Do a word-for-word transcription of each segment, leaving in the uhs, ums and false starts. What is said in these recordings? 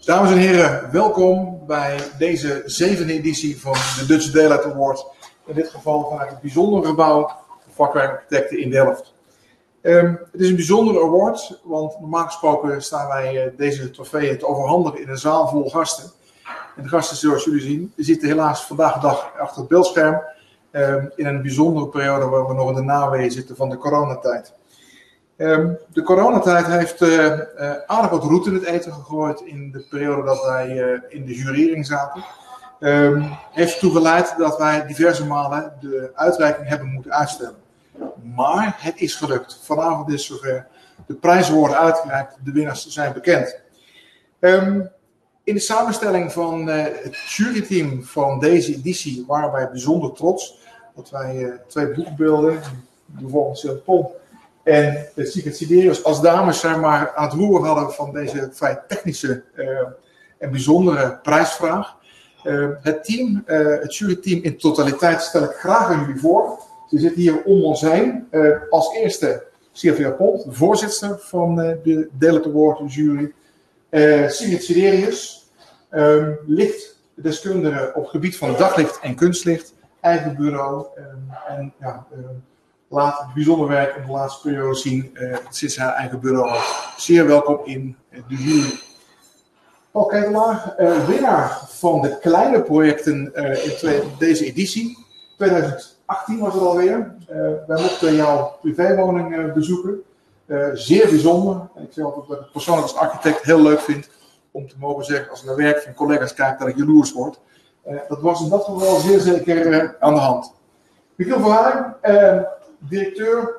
Dames en heren, welkom bij deze zevende editie van de Dutch Daylight Award. In dit geval vanuit het bijzondere gebouw Vakwerkarchitecten in Delft. Um, het is een bijzondere award, want normaal gesproken staan wij uh, deze trofeeën te overhandigen in een zaal vol gasten. En de gasten, zoals jullie zien, zitten helaas vandaag de dag achter het beeldscherm. Um, in een bijzondere periode waar we nog in de naweeën zitten van de coronatijd. Um, de coronatijd heeft uh, uh, aardig wat roet in het eten gegooid in de periode dat wij uh, in de jurering zaten. Um, heeft ertoe geleid dat wij diverse malen de uitreiking hebben moeten uitstellen. Maar het is gelukt. Vanavond is zover. De prijzen worden uitgereikt, de winnaars zijn bekend. Um, in de samenstelling van uh, het juryteam van deze editie waren wij bijzonder trots dat wij uh, twee boekbeelden, de volgende Pol en uh, Sigrid Siderius als dames zeg maar, aan het roer hadden van deze vrij technische uh, en bijzondere prijsvraag. Uh, het team, uh, het juryteam in totaliteit stel ik graag aan jullie voor. Ze zitten hier om ons heen. Uh, als eerste Sylvia Pol, de voorzitter van uh, de Daylight Award jury. Uh, Sigrid Siderius, um, lichtdeskundige op het gebied van daglicht en kunstlicht. Eigen bureau. Um, en ja, um, laat het bijzonder werk in de laatste periode zien. Uh, sinds haar eigen bureau. Zeer welkom in uh, de jury. Paul Ketelaar, uh, winnaar van de kleine projecten uh, in twee, deze editie. twintig achttien was het alweer. Uh, wij mochten jouw privéwoning uh, bezoeken. Uh, zeer bijzonder. En ik zeg altijd dat ik het persoonlijk als architect heel leuk vind om te mogen zeggen als ik naar werk van collega's kijk dat ik jaloers word. Uh, dat was in dat geval zeer zeker uh, aan de hand. Michiel van Haaren, uh, directeur,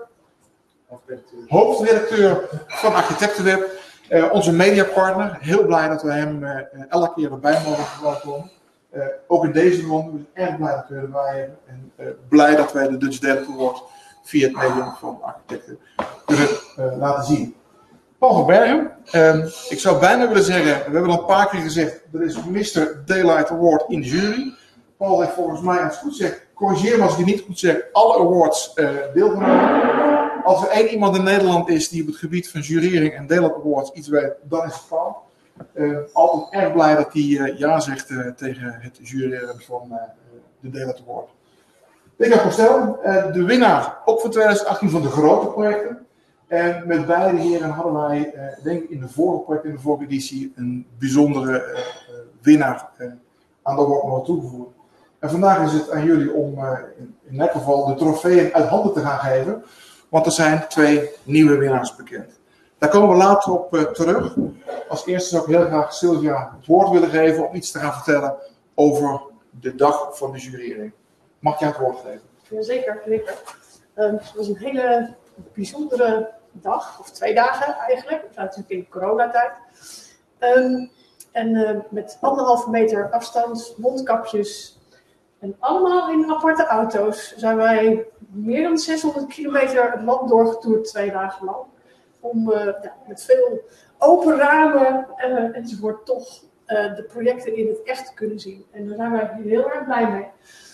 hoofdredacteur van Architectenweb. Uh, onze mediapartner, heel blij dat we hem uh, elke keer erbij mogen verwelkomen. Uh, ook in deze ronde, we zijn erg blij dat we erbij hebben. En uh, blij dat wij de Dutch Daylight Award via het medium van architecten kunnen uh, laten zien. Paul van Bergen, uh, ik zou bijna willen zeggen, we hebben al een paar keer gezegd, dat is mister Daylight Award in de jury. Paul heeft volgens mij, als het goed zegt, corrigeer me als ik het niet goed zeg, alle awards uh, deelgenomen. Als er één iemand in Nederland is die op het gebied van jurering en Daylight Awards iets weet, dan is het Paul. Uh, altijd erg blij dat hij uh, ja zegt uh, tegen het jureren van uh, de Daylight Award. Dick Postel, uh, de winnaar ook voor twintig achttien van de grote projecten. En met beide heren hadden wij, uh, denk ik in de vorige project, in de vorige editie, een bijzondere uh, uh, winnaar uh, aan de award nog toegevoegd. En vandaag is het aan jullie om uh, in, in elk geval de trofeeën uit handen te gaan geven. Want er zijn twee nieuwe winnaars bekend. Daar komen we later op uh, terug. Als eerste zou ik heel graag Sylvia het woord willen geven om iets te gaan vertellen over de dag van de jurering. Mag jij het woord geven? Jazeker, zeker. Um, het was een hele bijzondere dag, of twee dagen eigenlijk. We zijn natuurlijk in coronatijd. Um, en uh, met anderhalve meter afstand, mondkapjes en allemaal in aparte auto's zijn wij meer dan zeshonderd kilometer het land doorgetoerd twee dagen lang. Om uh, ja, met veel open ramen uh, enzovoort toch uh, de projecten in het echt te kunnen zien. En daar zijn wij heel erg blij mee.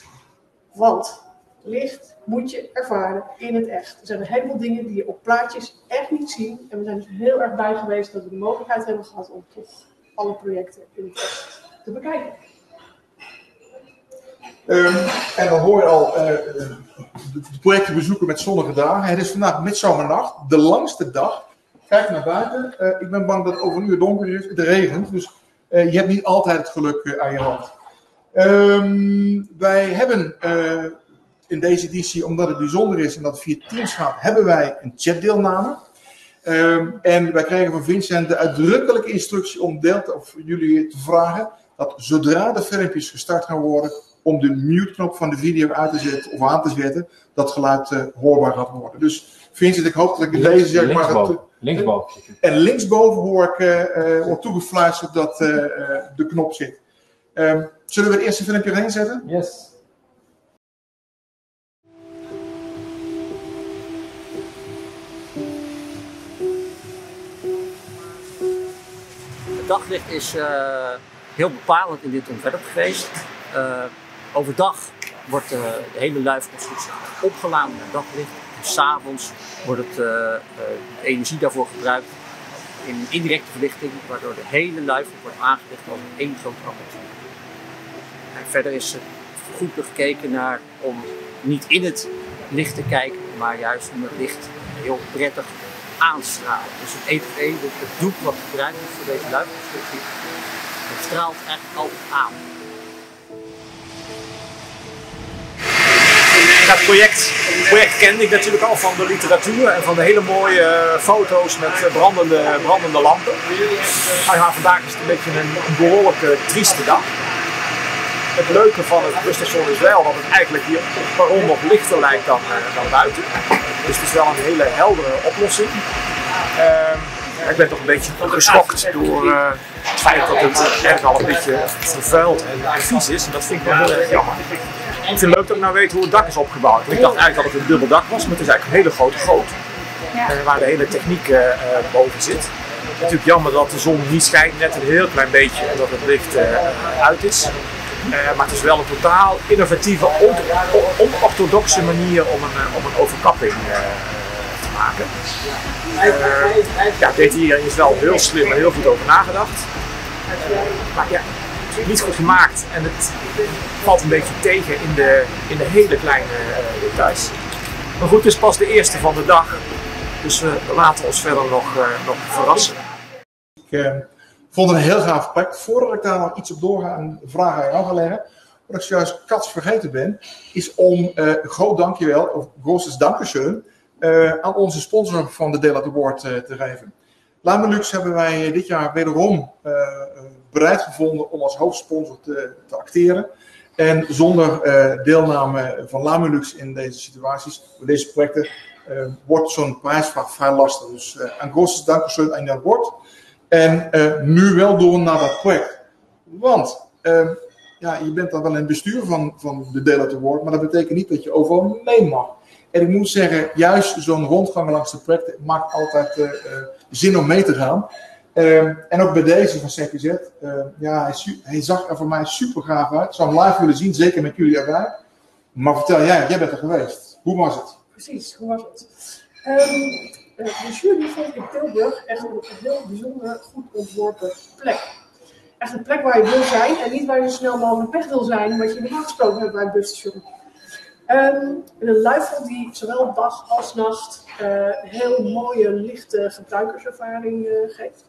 Want licht moet je ervaren in het echt. Er zijn een heleboel dingen die je op plaatjes echt niet zien. En we zijn dus heel erg blij geweest dat we de mogelijkheid hebben gehad om toch alle projecten in het echt te bekijken. Um, en dan hoor je al uh, de, de projecten bezoeken met zonnige dagen. Het is vandaag midzomernacht, de langste dag. Kijk naar buiten. Uh, ik ben bang dat het over een uur donker is. Het regent, dus uh, je hebt niet altijd het geluk uh, aan je hand. Um, wij hebben uh, in deze editie, omdat het bijzonder is en dat het via Teams gaat, hebben wij een chatdeelname. Um, en wij kregen van Vincent de uitdrukkelijke instructie om deel te, of jullie te vragen dat zodra de filmpjes gestart gaan worden, om de mute-knop van de video uit te zetten of aan te zetten, dat geluid uh, hoorbaar gaat worden. Dus Vincent, ik hoop dat ik in deze zeg maar... Het, linksboven. En linksboven hoor ik uh, uh, wordt toegefluisterd dat uh, uh, de knop zit. Um, zullen we het eerste filmpje erin zetten? Yes. Het daglicht is uh, heel bepalend in dit ontwerp geweest. Uh, overdag wordt uh, de hele luifconstructie opgeladen met daglicht. En s'avonds wordt het, uh, uh, de energie daarvoor gebruikt in indirecte verlichting, waardoor de hele luifel wordt aangelicht als één groot appeltje. En verder is er goed gekeken naar om niet in het licht te kijken, maar juist om het licht heel prettig aanstralen. Dus het E T V, het doek wat gebruikt wordt voor deze luifelconstructie, dat straalt eigenlijk altijd aan. Het project, het project kende ik natuurlijk al van de literatuur en van de hele mooie foto's met brandende, brandende lampen. Maar vandaag is het een beetje een, een behoorlijk trieste dag. Het leuke van het busstation is wel dat het eigenlijk hier op het perron nog lichter lijkt dan, dan buiten. Dus het is wel een hele heldere oplossing. Uh, ik ben toch een beetje geschokt door uh, het feit dat het eigenlijk al een beetje vervuild en, en vies is. En dat vind ik wel heel erg jammer. Ik vind het leuk dat ik nou weet hoe het dak is opgebouwd. Want ik dacht eigenlijk dat het een dubbel dak was, maar het is eigenlijk een hele grote goot. Uh, waar de hele techniek uh, boven zit. Het is natuurlijk jammer dat de zon niet schijnt, net een heel klein beetje, en dat het licht uh, uit is. Uh, maar het is wel een totaal innovatieve, onorthodoxe manier om een, om een overkapping uh, te maken. Uh, ja, het deed hier is wel heel slim en heel goed over nagedacht. Uh, maar ja, het is niet goed gemaakt en het valt een beetje tegen in de, in de hele kleine uh, details. Maar goed, het is pas de eerste van de dag, dus we laten ons verder nog, uh, nog verrassen. Ik uh, vond het een heel gaaf project. Voordat ik daar nog iets op doorga en vragen aan jou ga leggen, wat ik zojuist kats vergeten ben, is om uh, groot dankjewel, of großes Dankeschön, uh, aan onze sponsor van de Daylight Award uh, te geven. Lamilux hebben wij dit jaar wederom uh, bereid gevonden om als hoofdsponsor te, te acteren. En zonder uh, deelname van Lamilux in deze situaties, voor deze projecten, uh, wordt zo'n prijsvraag vrij lastig. Dus uh, een großes Dankeschön aan dat woord. En uh, nu wel door naar dat project. Want uh, ja, je bent dan wel in het bestuur van, van de Daylight Award, maar dat betekent niet dat je overal mee mag. En ik moet zeggen, juist zo'n rondgang langs de projecten maakt altijd uh, uh, zin om mee te gaan. Uh, en ook bij deze van C P Z, uh, ja, hij, hij zag er voor mij super gaaf uit. Ik zou hem live willen zien, zeker met jullie erbij. Maar vertel jij, jij bent er geweest. Hoe was het? Precies, hoe was het? Um, de jury vond in Tilburg echt een heel bijzonder goed ontworpen plek. Echt een plek waar je wil zijn en niet waar je zo snel mogelijk weg wil zijn, wat je normaal gesproken hebt bij een busstation. Um, een luifel die zowel dag als nacht uh, heel mooie, lichte gebruikerservaring uh, geeft.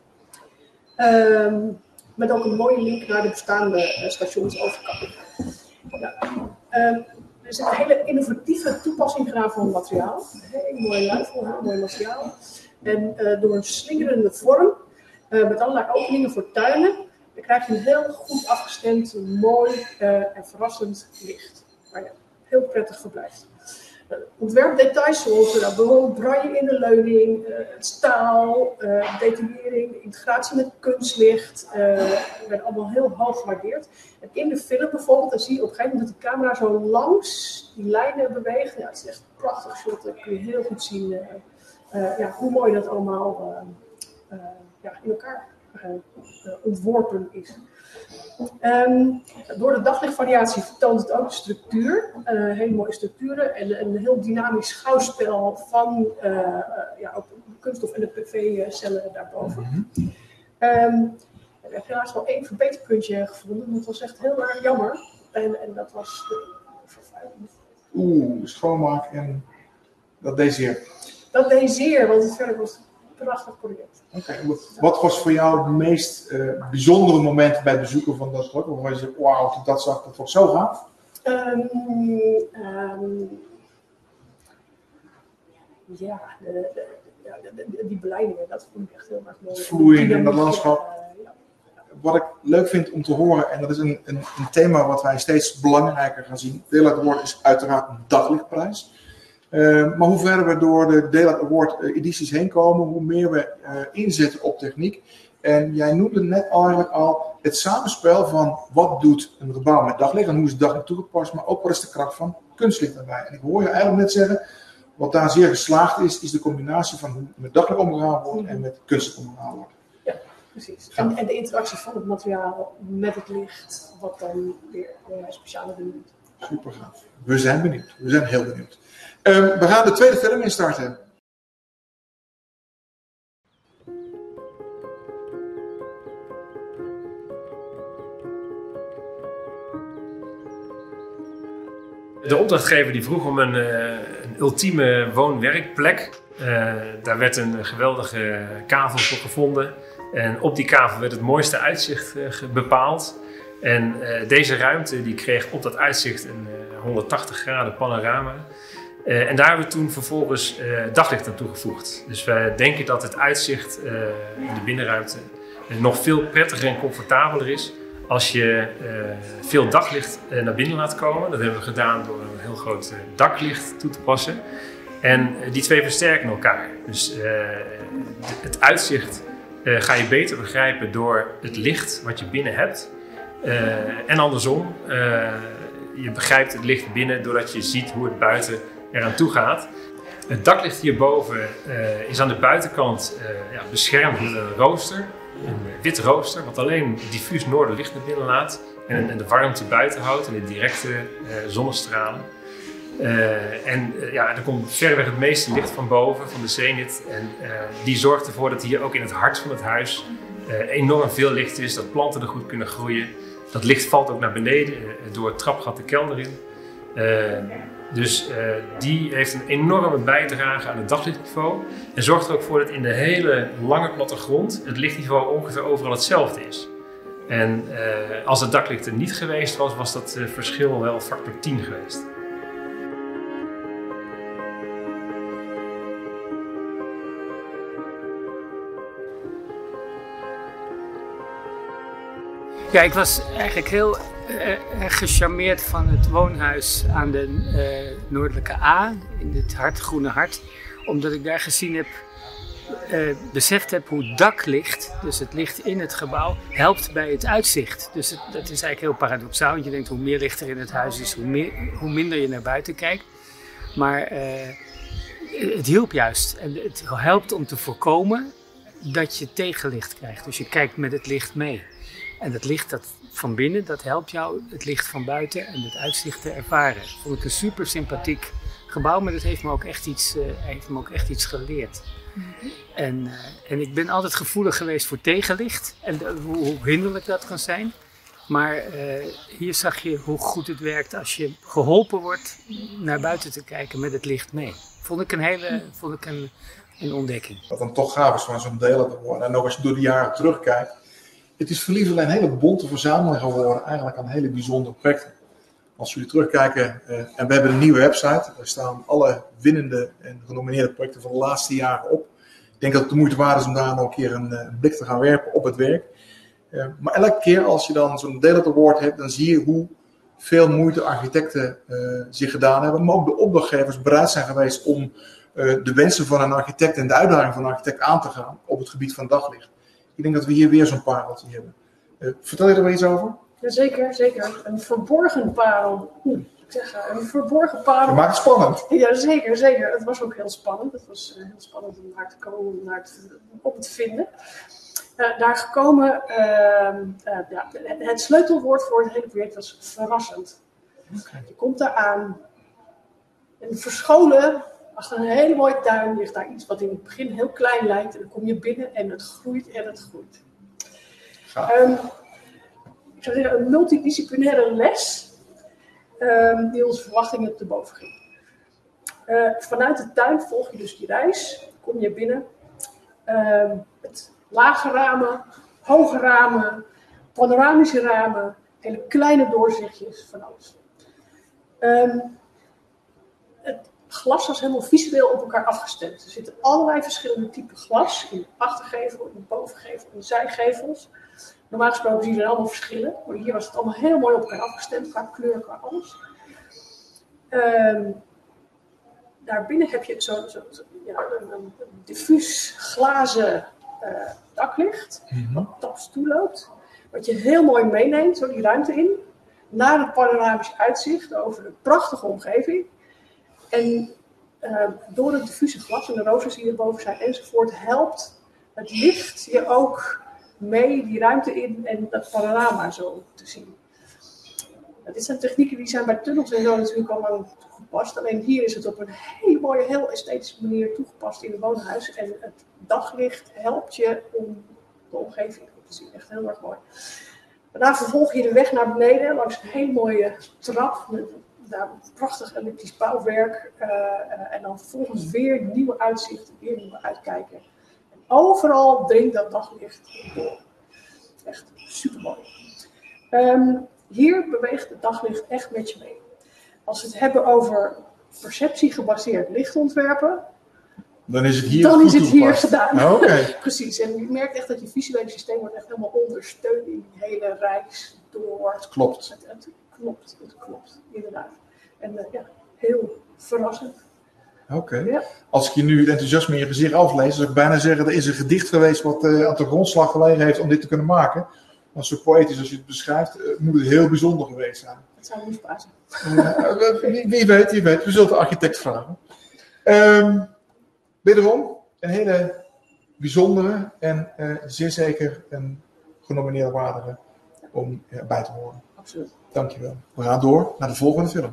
Um, met ook een mooie link naar de bestaande uh, stationsoverkapping. Ja. Um, er zit een hele innovatieve toepassing gedaan van het materiaal. Een heel mooi luifel, heel mooi materiaal. En uh, door een slingerende vorm, uh, met allerlei openingen voor tuinen, dan krijg je een heel goed afgestemd, mooi uh, en verrassend licht. Waar je heel prettig verblijft. Uh, ontwerpdetails zoals uh, bijvoorbeeld braille in de leuning, uh, het staal, uh, detaillering, de integratie met kunstlicht, uh, werden allemaal heel hoog gewaardeerd. En in de film bijvoorbeeld, dan zie je op een gegeven moment dat de camera zo langs die lijnen beweegt. Ja, het is echt een prachtig shot, dan kun je heel goed zien uh, uh, ja, hoe mooi dat allemaal uh, uh, ja, in elkaar uh, uh, ontworpen is. Um, door de daglichtvariatie vertoont het ook de structuur, uh, hele mooie structuren en een heel dynamisch schouwspel van uh, uh, ja, ook de kunststof en de P V-cellen daarboven. Mm-hmm. um, ik heb helaas wel één verbeterpuntje gevonden, dat was echt heel erg jammer. En, en dat was de vervuiling. Oeh, schoonmaak en dat deed zeer. Dat deed zeer, want het verder was een prachtig project. Oké, okay. Wat was voor jou het meest uh, bijzondere moment bij het bezoeken van dat project? Waarvan je zegt, wauw, toen dat zag, dat was zo gaaf? Um, um, ja, de, de, de, de, die beleidingen, dat vond ik echt heel erg mooi. Vloeiing in dat landschap. Uh, ja. Wat ik leuk vind om te horen, en dat is een, een, een thema wat wij steeds belangrijker gaan zien. Daylight Award is uiteraard een daglichtprijs. Uh, maar hoe verder we door de Daylight Award edities heen komen, hoe meer we uh, inzetten op techniek. En jij noemde net eigenlijk al het samenspel van wat doet een gebouw met daglicht en hoe is het daglicht toegepast, maar ook wat is de kracht van kunstlicht daarbij. En ik hoor je eigenlijk net zeggen, wat daar zeer geslaagd is, is de combinatie van hoe met daglicht omgegaan wordt en met kunstlicht omgegaan wordt. Ja, precies. En, en de interactie van het materiaal met het licht, wat dan weer een speciale dingen doet. Super gaaf. We zijn benieuwd. We zijn heel benieuwd. Um, we gaan de tweede film instarten. De opdrachtgever die vroeg om een, een ultieme woon-werkplek. Uh, daar werd een geweldige kavel voor gevonden. En op die kavel werd het mooiste uitzicht uh, bepaald. En uh, deze ruimte die kreeg op dat uitzicht een uh, honderdtachtig graden panorama. Uh, en daar hebben we toen vervolgens uh, daglicht aan toegevoegd. Dus wij denken dat het uitzicht uh, in de binnenruimte uh, nog veel prettiger en comfortabeler is als je uh, veel daglicht uh, naar binnen laat komen. Dat hebben we gedaan door een heel groot uh, daklicht toe te passen. En uh, die twee versterken elkaar. Dus uh, het uitzicht uh, ga je beter begrijpen door het licht wat je binnen hebt. Uh, en andersom, uh, je begrijpt het licht binnen doordat je ziet hoe het buiten eraan toe gaat. Het daklicht hierboven uh, is aan de buitenkant uh, ja, beschermd met een rooster. Een wit rooster, wat alleen diffuus noorderlicht naar binnen laat en, en de warmte buiten houdt en de directe uh, zonnestralen. Uh, en uh, ja, er komt verreweg het meeste licht van boven, van de zenith. En uh, die zorgt ervoor dat hier ook in het hart van het huis uh, enorm veel licht is, dat planten er goed kunnen groeien. Dat licht valt ook naar beneden uh, door het trapgat de kelder in. Uh, Dus uh, die heeft een enorme bijdrage aan het daglichtniveau en zorgt er ook voor dat in de hele lange plattegrond het lichtniveau ongeveer overal hetzelfde is. En uh, als het daklicht er niet geweest was, was dat uh, verschil wel factor tien geweest. Ja, ik was eigenlijk heel uh, gecharmeerd van het woonhuis aan de uh, Noordelijke A, in het hart, Groene Hart. Omdat ik daar gezien heb, uh, beseft heb hoe daklicht, dus het licht in het gebouw, helpt bij het uitzicht. Dus het, dat is eigenlijk heel paradoxaal, want je denkt hoe meer licht er in het huis is, hoe, meer, hoe minder je naar buiten kijkt. Maar uh, het hielp juist en het helpt om te voorkomen dat je tegenlicht krijgt. Dus je kijkt met het licht mee. En het licht dat van binnen, dat helpt jou het licht van buiten en het uitzicht te ervaren. Dat vond ik een super sympathiek gebouw, maar dat heeft me ook echt iets, uh, heeft me ook echt iets geleerd. Mm-hmm. En, uh, en ik ben altijd gevoelig geweest voor tegenlicht en de, hoe, hoe hinderlijk dat kan zijn. Maar uh, hier zag je hoe goed het werkt als je geholpen wordt naar buiten te kijken met het licht mee. Vond ik een hele, vond ik een, een ontdekking. Wat dan toch gaaf is van zo'n deel te worden. En ook als je door de jaren terugkijkt. Het is voor Lieverlee een hele bonte verzameling geworden, eigenlijk aan hele bijzondere projecten. Als jullie terugkijken, uh, en we hebben een nieuwe website, daar staan alle winnende en genomineerde projecten van de laatste jaren op. Ik denk dat het de moeite waard is om daar nog een keer een, een blik te gaan werpen op het werk. Uh, maar elke keer als je dan zo'n Daylight Award hebt, dan zie je hoe veel moeite architecten uh, zich gedaan hebben, maar ook de opdrachtgevers bereid zijn geweest om uh, de wensen van een architect en de uitdaging van een architect aan te gaan op het gebied van daglicht. Ik denk dat we hier weer zo'n pareltje hebben. Uh, vertel je er wel iets over? Jazeker, zeker. Een verborgen parel. Hm, ik zeg, een verborgen parel. Je maakt het spannend. Ja, zeker, zeker. Het was ook heel spannend. Het was uh, heel spannend om daar te komen, om daar te, op te vinden. Uh, daar gekomen, uh, uh, ja, het sleutelwoord voor het hele project was verrassend. Okay. Je komt daar aan en verscholen. Achter een hele mooie tuin ligt daar iets wat in het begin heel klein lijkt. En dan kom je binnen en het groeit en het groeit. Um, ik zou zeggen, een multidisciplinaire les um, die onze verwachtingen te boven ging. Uh, vanuit de tuin volg je dus die reis. Kom je binnen. Um, met lage ramen, hoge ramen, panoramische ramen, hele kleine doorzichtjes van alles. Um, het glas was helemaal visueel op elkaar afgestemd. Er zitten allerlei verschillende typen glas in de achtergevel, in de bovengevel, in de zijgevels. Normaal gesproken zie je er allemaal verschillen, maar hier was het allemaal heel mooi op elkaar afgestemd, qua kleur, qua alles. Um, daarbinnen heb je zo, zo, zo, ja, een, een diffuus glazen uh, daklicht, mm-hmm. wat taps toeloopt. Wat je heel mooi meeneemt, zo die ruimte in, naar het panoramisch uitzicht over een prachtige omgeving. En uh, door het diffuse glas en de roosters die erboven zijn enzovoort, helpt het licht je ook mee die ruimte in en dat panorama zo te zien. Uh, dit zijn technieken die zijn bij tunnels en zo natuurlijk al lang toegepast. Alleen hier is het op een hele mooie, heel esthetische manier toegepast in een woonhuis. En het daglicht helpt je om de omgeving te zien. Echt heel erg mooi. Daarna vervolg je de weg naar beneden langs een hele mooie trap met daar prachtig elliptisch bouwwerk. Uh, uh, en dan vervolgens weer nieuwe uitzichten, weer nieuwe uitkijken. En overal dringt dat daglicht door. Echt super mooi. Um, hier beweegt het daglicht echt met je mee. Als we het hebben over perceptiegebaseerd lichtontwerpen, dan is het hier, dan is het hier gedaan. Oh, okay. Precies. En je merkt echt dat je visuele systeem wordt echt helemaal ondersteund in die hele reis door. Het klopt. Het, het klopt, het klopt, inderdaad. En uh, ja, heel verrassend. Oké. Okay. Ja. Als ik je nu het enthousiasme in je gezicht aflees, zou ik bijna zeggen, er is een gedicht geweest wat uh, aan de grondslag gelegen heeft om dit te kunnen maken. Maar zo poëtisch als je het beschrijft, uh, moet het heel bijzonder geweest zijn. Dat zou me niet verbazen. Uh, wie, wie weet, wie weet. We zullen de architect vragen. Um, wederom, een hele bijzondere en uh, zeer zeker een genomineerde waardige om uh, bij te horen. Absoluut. Dankjewel. We gaan door naar de volgende film.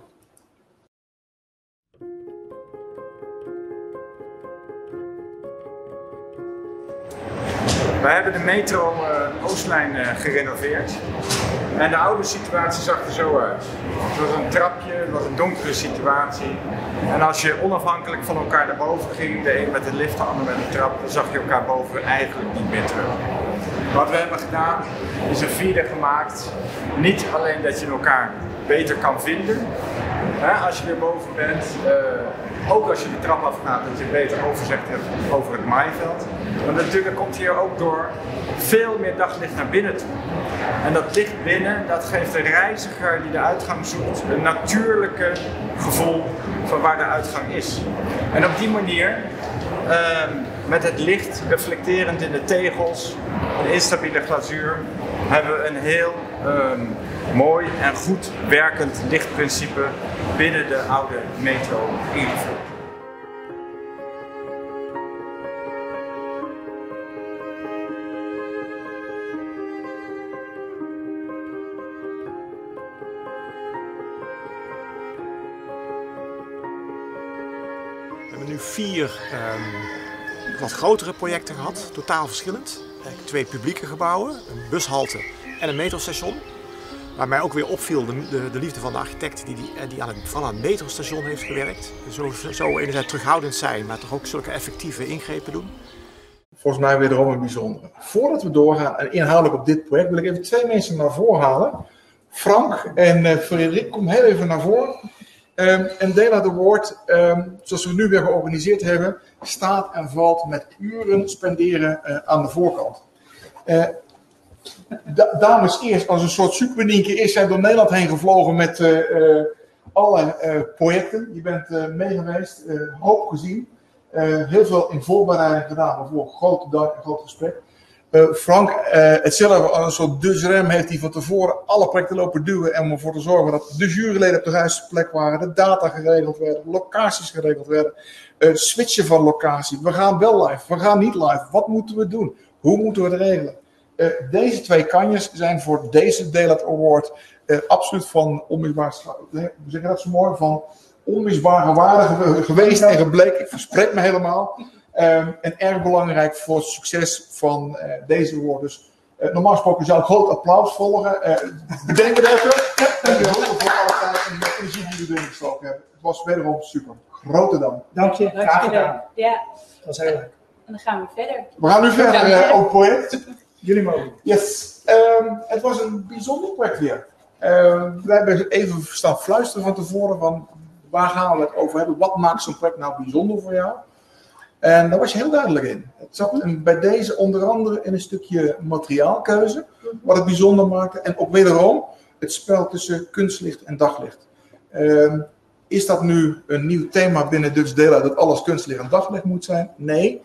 Wij hebben de metro uh, Oostlijn uh, gerenoveerd. En de oude situatie zag er zo uit. Het was een trapje, het was een donkere situatie. En als je onafhankelijk van elkaar naar boven ging, de een met de lift, de ander met de trap, dan zag je elkaar boven eigenlijk niet meer terug. Wat we hebben gedaan, is een vierde gemaakt. Niet alleen dat je elkaar beter kan vinden, hè, als je weer boven bent. Uh, ook als je de trap afgaat, dat je beter overzicht hebt over het maaiveld. Maar natuurlijk komt hier ook door veel meer daglicht naar binnen toe. En dat licht binnen, dat geeft de reiziger die de uitgang zoekt een natuurlijke gevoel van waar de uitgang is. En op die manier, uh, met het licht reflecterend in de tegels, een instabiele glazuur, hebben we een heel um, mooi en goed werkend lichtprincipe binnen de oude metro ingevoerd. We hebben nu vier um, wat grotere projecten gehad, totaal verschillend. Twee publieke gebouwen, een bushalte en een metrostation. Waar mij ook weer opviel de, de, de liefde van de architect die, die, die aan het, vooral aan het metrostation heeft gewerkt. Zo, zo enerzijds terughoudend zijn, maar toch ook zulke effectieve ingrepen doen. Volgens mij wederom een bijzondere. Voordat we doorgaan en inhoudelijk op dit project wil ik even twee mensen naar voren halen. Frank en uh, Frederik, kom heel even naar voren. Um, en Dela de Woord, um, zoals we nu weer georganiseerd hebben, staat en valt met uren spenderen uh, aan de voorkant. Uh, da dames eerst, als een soort supernienke is zij door Nederland heen gevlogen met uh, uh, alle uh, projecten. Je bent uh, mee geweest, uh, hoop gezien. Uh, heel veel in voorbereiding gedaan, maar voor grote dank en groot gesprek. Uh, Frank, uh, hetzelfde als een soort dusrem heeft hij van tevoren alle projecten lopen duwen en om ervoor te zorgen dat de juryleden op de juiste plek waren, de data geregeld werden, locaties geregeld werden, uh, switchen van locatie. We gaan wel live, we gaan niet live. Wat moeten we doen? Hoe moeten we het regelen? Uh, deze twee kanjes zijn voor deze Daylight Award uh, absoluut van onmisbaar, hoe zeg je dat zo mooi, van onmisbare waarde geweest en gebleken. Ik verspreek me helemaal. Um, en erg belangrijk voor het succes van uh, deze award. Dus uh, normaal gesproken zou ik groot applaus volgen. Uh, bedenk het even. Dankjewel voor alle tijd en de energie die we erin gestoken hebben. Het was wederom super. Grote dank. Dank je. Graag gedaan. Ja. Dat was heel leuk. En dan gaan we verder. We gaan nu verder uh, op het project. Jullie mogen. Yes. Um, het was een bijzonder project weer. Um, wij hebben even staan fluisteren van tevoren van waar gaan we het over hebben. Wat maakt zo'n project nou bijzonder voor jou? En daar was je heel duidelijk in. Het zat in, bij deze onder andere in een stukje materiaalkeuze, wat het bijzonder maakte. En ook wederom het spel tussen kunstlicht en daglicht. Um, is dat nu een nieuw thema binnen Dutch Daylight, dat alles kunstlicht en daglicht moet zijn? Nee.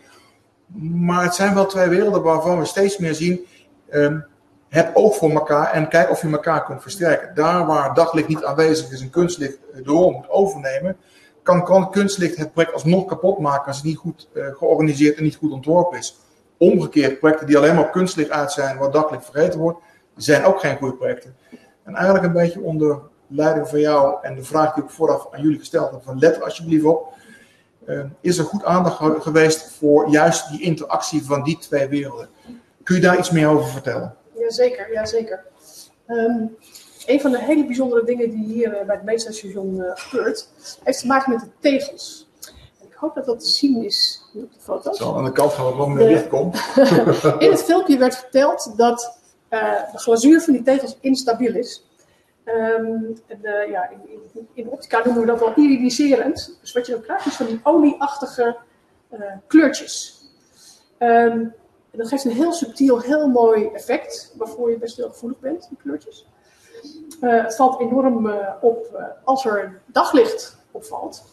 Maar het zijn wel twee werelden waarvan we steeds meer zien, um, heb oog voor elkaar en kijk of je elkaar kunt versterken. Daar waar daglicht niet aanwezig is en kunstlicht de rol moet overnemen, kan, kan kunstlicht het project alsnog kapot maken als het niet goed uh, georganiseerd en niet goed ontworpen is. Omgekeerd, projecten die alleen maar op kunstlicht uit zijn, waar daglicht vergeten wordt, zijn ook geen goede projecten. En eigenlijk een beetje onder leiding van jou en de vraag die ik vooraf aan jullie gesteld heb, van let er alsjeblieft op, uh, is er goed aandacht ge geweest voor juist die interactie van die twee werelden. Kun je daar iets meer over vertellen? Jazeker, jazeker. Um, een van de hele bijzondere dingen die hier uh, bij het metrostation uh, gebeurt, heeft te maken met de tegels. En ik hoop dat dat te zien is op de foto's. Zo, aan de kant gaan we wat meer licht komt. In het filmpje werd verteld dat uh, de glazuur van die tegels instabiel is. Um, en, uh, ja, in, in, in optica noemen we dat wel iridiserend. Dus wat je dan krijgt is van die olieachtige uh, kleurtjes. Um, en dat geeft een heel subtiel, heel mooi effect, waarvoor je best heel gevoelig bent, die kleurtjes. Uh, het valt enorm uh, op uh, als er daglicht opvalt.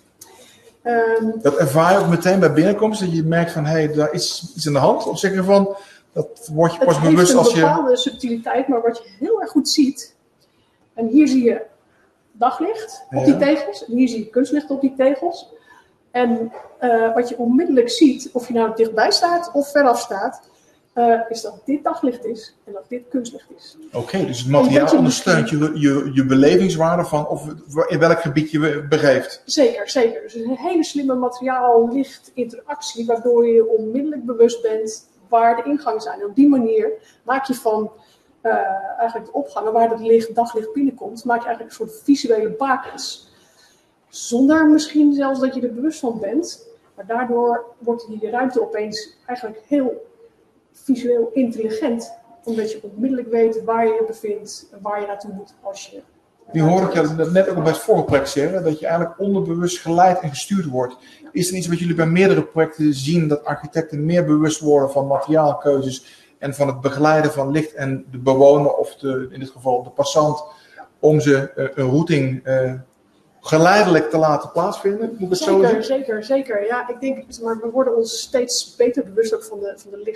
Um, dat ervaar je ook meteen bij binnenkomst, dat je merkt van, hé, hey, daar is iets aan de hand? Of zeg je van, dat word je pas bewust als je... Het heeft een bepaalde subtiliteit, maar wat je heel erg goed ziet. En hier zie je daglicht op die ja. tegels. En hier zie je kunstlicht op die tegels. En uh, wat je onmiddellijk ziet, of je nou dichtbij staat of veraf staat, uh, is dat dit daglicht is en dat dit kunstlicht is. Oké, okay, dus het materiaal ondersteunt je, je, je belevingswaarde van of in welk gebied je begeeft. Zeker, zeker. Dus het is een hele slimme materiaal-licht-interactie, waardoor je onmiddellijk bewust bent waar de ingangen zijn. En op die manier maak je van uh, eigenlijk de opgangen waar het licht, daglicht binnenkomt, maak je eigenlijk een soort visuele bakens. Zonder misschien zelfs dat je er bewust van bent. Maar daardoor wordt die ruimte opeens eigenlijk heel visueel intelligent. Omdat je onmiddellijk weet waar je je bevindt en waar je naartoe moet als je... Nu hoor ik je net ook bij het vorige project zeggen, dat je eigenlijk onderbewust geleid en gestuurd wordt. Is er iets wat jullie bij meerdere projecten zien, dat architecten meer bewust worden van materiaalkeuzes en van het begeleiden van licht en de bewoner of de, in dit geval de passant, om ze uh, een routing uh, geleidelijk te laten plaatsvinden? Moet ik het zeker, zo zeggen? Zeker, zeker. Ja, ik denk, maar we worden ons steeds beter bewust ook van de, van de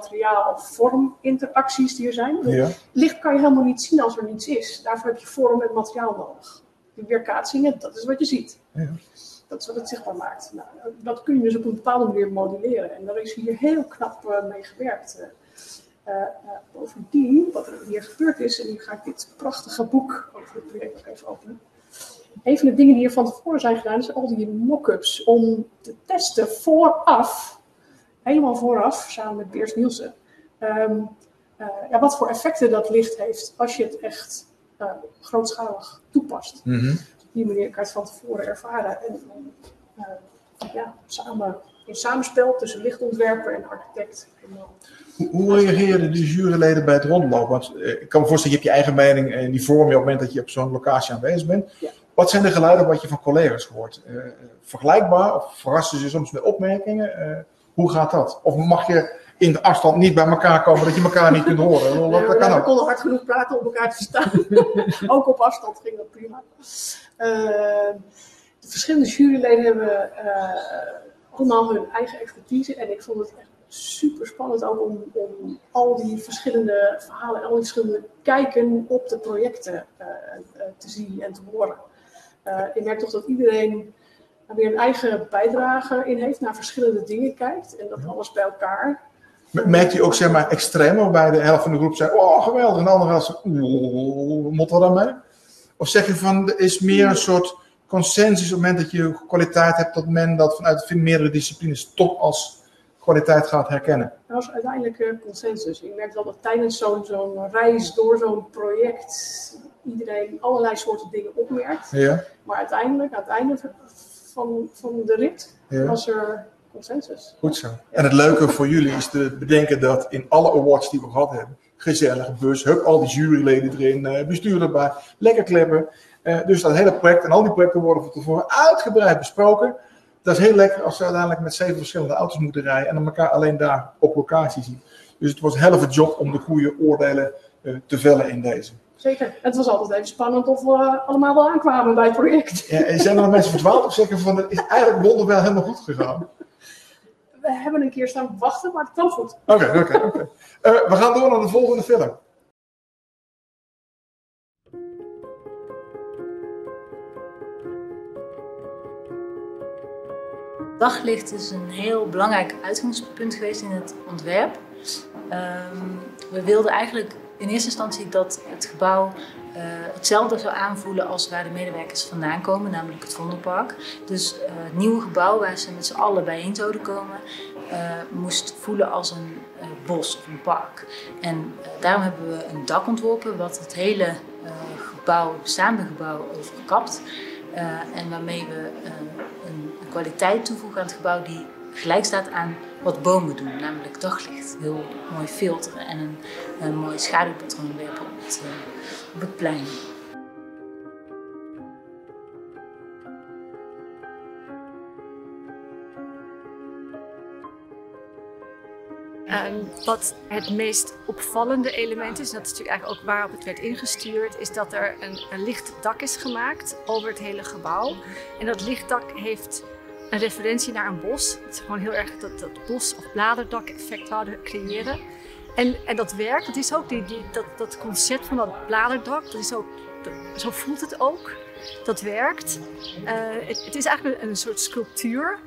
licht-materiaal-vorm-interacties die er zijn. Ja. Licht kan je helemaal niet zien als er niets is. Daarvoor heb je vorm en materiaal nodig. Die weerkaatsingen, dat is wat je ziet. Ja. Dat is wat het zichtbaar maakt. Nou, dat kun je dus op een bepaalde manier modelleren. En daar is hier heel knap uh, mee gewerkt. Uh, uh, bovendien, wat er hier gebeurd is, en nu ga ik dit prachtige boek over het project nog even openen. Een van de dingen die hier van tevoren zijn gedaan, is al die mock-ups om te testen vooraf, helemaal vooraf, samen met Beers Nielsen, um, uh, ja, wat voor effecten dat licht heeft als je het echt uh, grootschalig toepast. Mm-hmm. Op die manier kan je het van tevoren ervaren en uh, ja, samen, in samenspel tussen lichtontwerper en architect. Hoe, hoe reageerden de juryleden bij het rondlopen? Want uh, ik kan me voorstellen, je hebt je eigen mening en die vorm je op het moment dat je op zo'n locatie aanwezig bent. Ja. Wat zijn de geluiden wat je van collega's hoort? Uh, vergelijkbaar of verrassen ze soms met opmerkingen? Uh, hoe gaat dat? Of mag je in de afstand niet bij elkaar komen dat je elkaar niet kunt horen? Dat, dat kan ook. We konden hard genoeg praten om elkaar te verstaan. Ook op afstand ging dat prima. Uh, de verschillende juryleden hebben uh, allemaal hun eigen expertise en ik vond het echt super spannend ook om, om al die verschillende verhalen en al die verschillende kijken op de projecten uh, uh, te zien en te horen. Uh, ik merk toch dat iedereen weer een eigen bijdrage in heeft, naar verschillende dingen kijkt en dat alles bij elkaar. Merkt je ook zeg maar extreem, waarbij de helft van de groep zei, oh geweldig, en de andere helft zei, oeh, moet er dan mee? Of zeg je van, er is meer een soort consensus op het moment dat je kwaliteit hebt, dat men dat vanuit meerdere disciplines toch als kwaliteit gaat herkennen? Dat was uiteindelijk uh, consensus. Ik merk wel dat tijdens zo'n zo'n reis door zo'n project iedereen allerlei soorten dingen opmerkt. Ja. Maar uiteindelijk, aan het einde van, van de rit, ja, was er consensus. Goed zo. Ja. En het leuke voor jullie is te bedenken dat in alle awards die we gehad hebben, gezellige bus, hup, al die juryleden erin, bestuur erbij, lekker klippen. Uh, dus dat hele project en al die projecten worden van tevoren uitgebreid besproken. Dat is heel lekker als ze uiteindelijk met zeven verschillende auto's moeten rijden en dan elkaar alleen daar op locatie zien. Dus het was een helft job om de goede oordelen uh, te vellen in deze. Zeker. Het was altijd even spannend of we uh, allemaal wel aankwamen bij het project. Ja, en zijn er nog mensen verdwaald of zeggen van het is eigenlijk wonder wel helemaal goed gegaan? We hebben een keer staan wachten, maar het kwam goed. Oké, oké, oké. We gaan door naar de volgende film. Daglicht is een heel belangrijk uitgangspunt geweest in het ontwerp. Um, we wilden eigenlijk in eerste instantie dat het gebouw uh, hetzelfde zou aanvoelen als waar de medewerkers vandaan komen, namelijk het Vondelpark. Dus uh, het nieuwe gebouw waar ze met z'n allen bijeen zouden komen, uh, moest voelen als een uh, bos of een park. En uh, daarom hebben we een dak ontworpen wat het hele uh, gebouw gebouw, het bestaande gebouw overkapt. Uh, en waarmee we uh, een, een kwaliteit toevoegen aan het gebouw die gelijk staat aan wat bomen doen, namelijk daglicht heel mooi filteren en een, een mooi schaduwpatroon werpen op het, uh, op het plein. Um, wat het meest opvallende element is, en dat is natuurlijk eigenlijk ook waarop het werd ingestuurd, is dat er een, een licht dak is gemaakt over het hele gebouw. En dat lichtdak heeft een referentie naar een bos. Het is gewoon heel erg dat, dat bos- of bladerdak effect wouden creëren. En, en dat werkt, dat is ook die, die, dat, dat concept van dat bladerdak, dat is ook, dat, zo voelt het ook. Dat werkt. Uh, het, het is eigenlijk een, een soort sculptuur.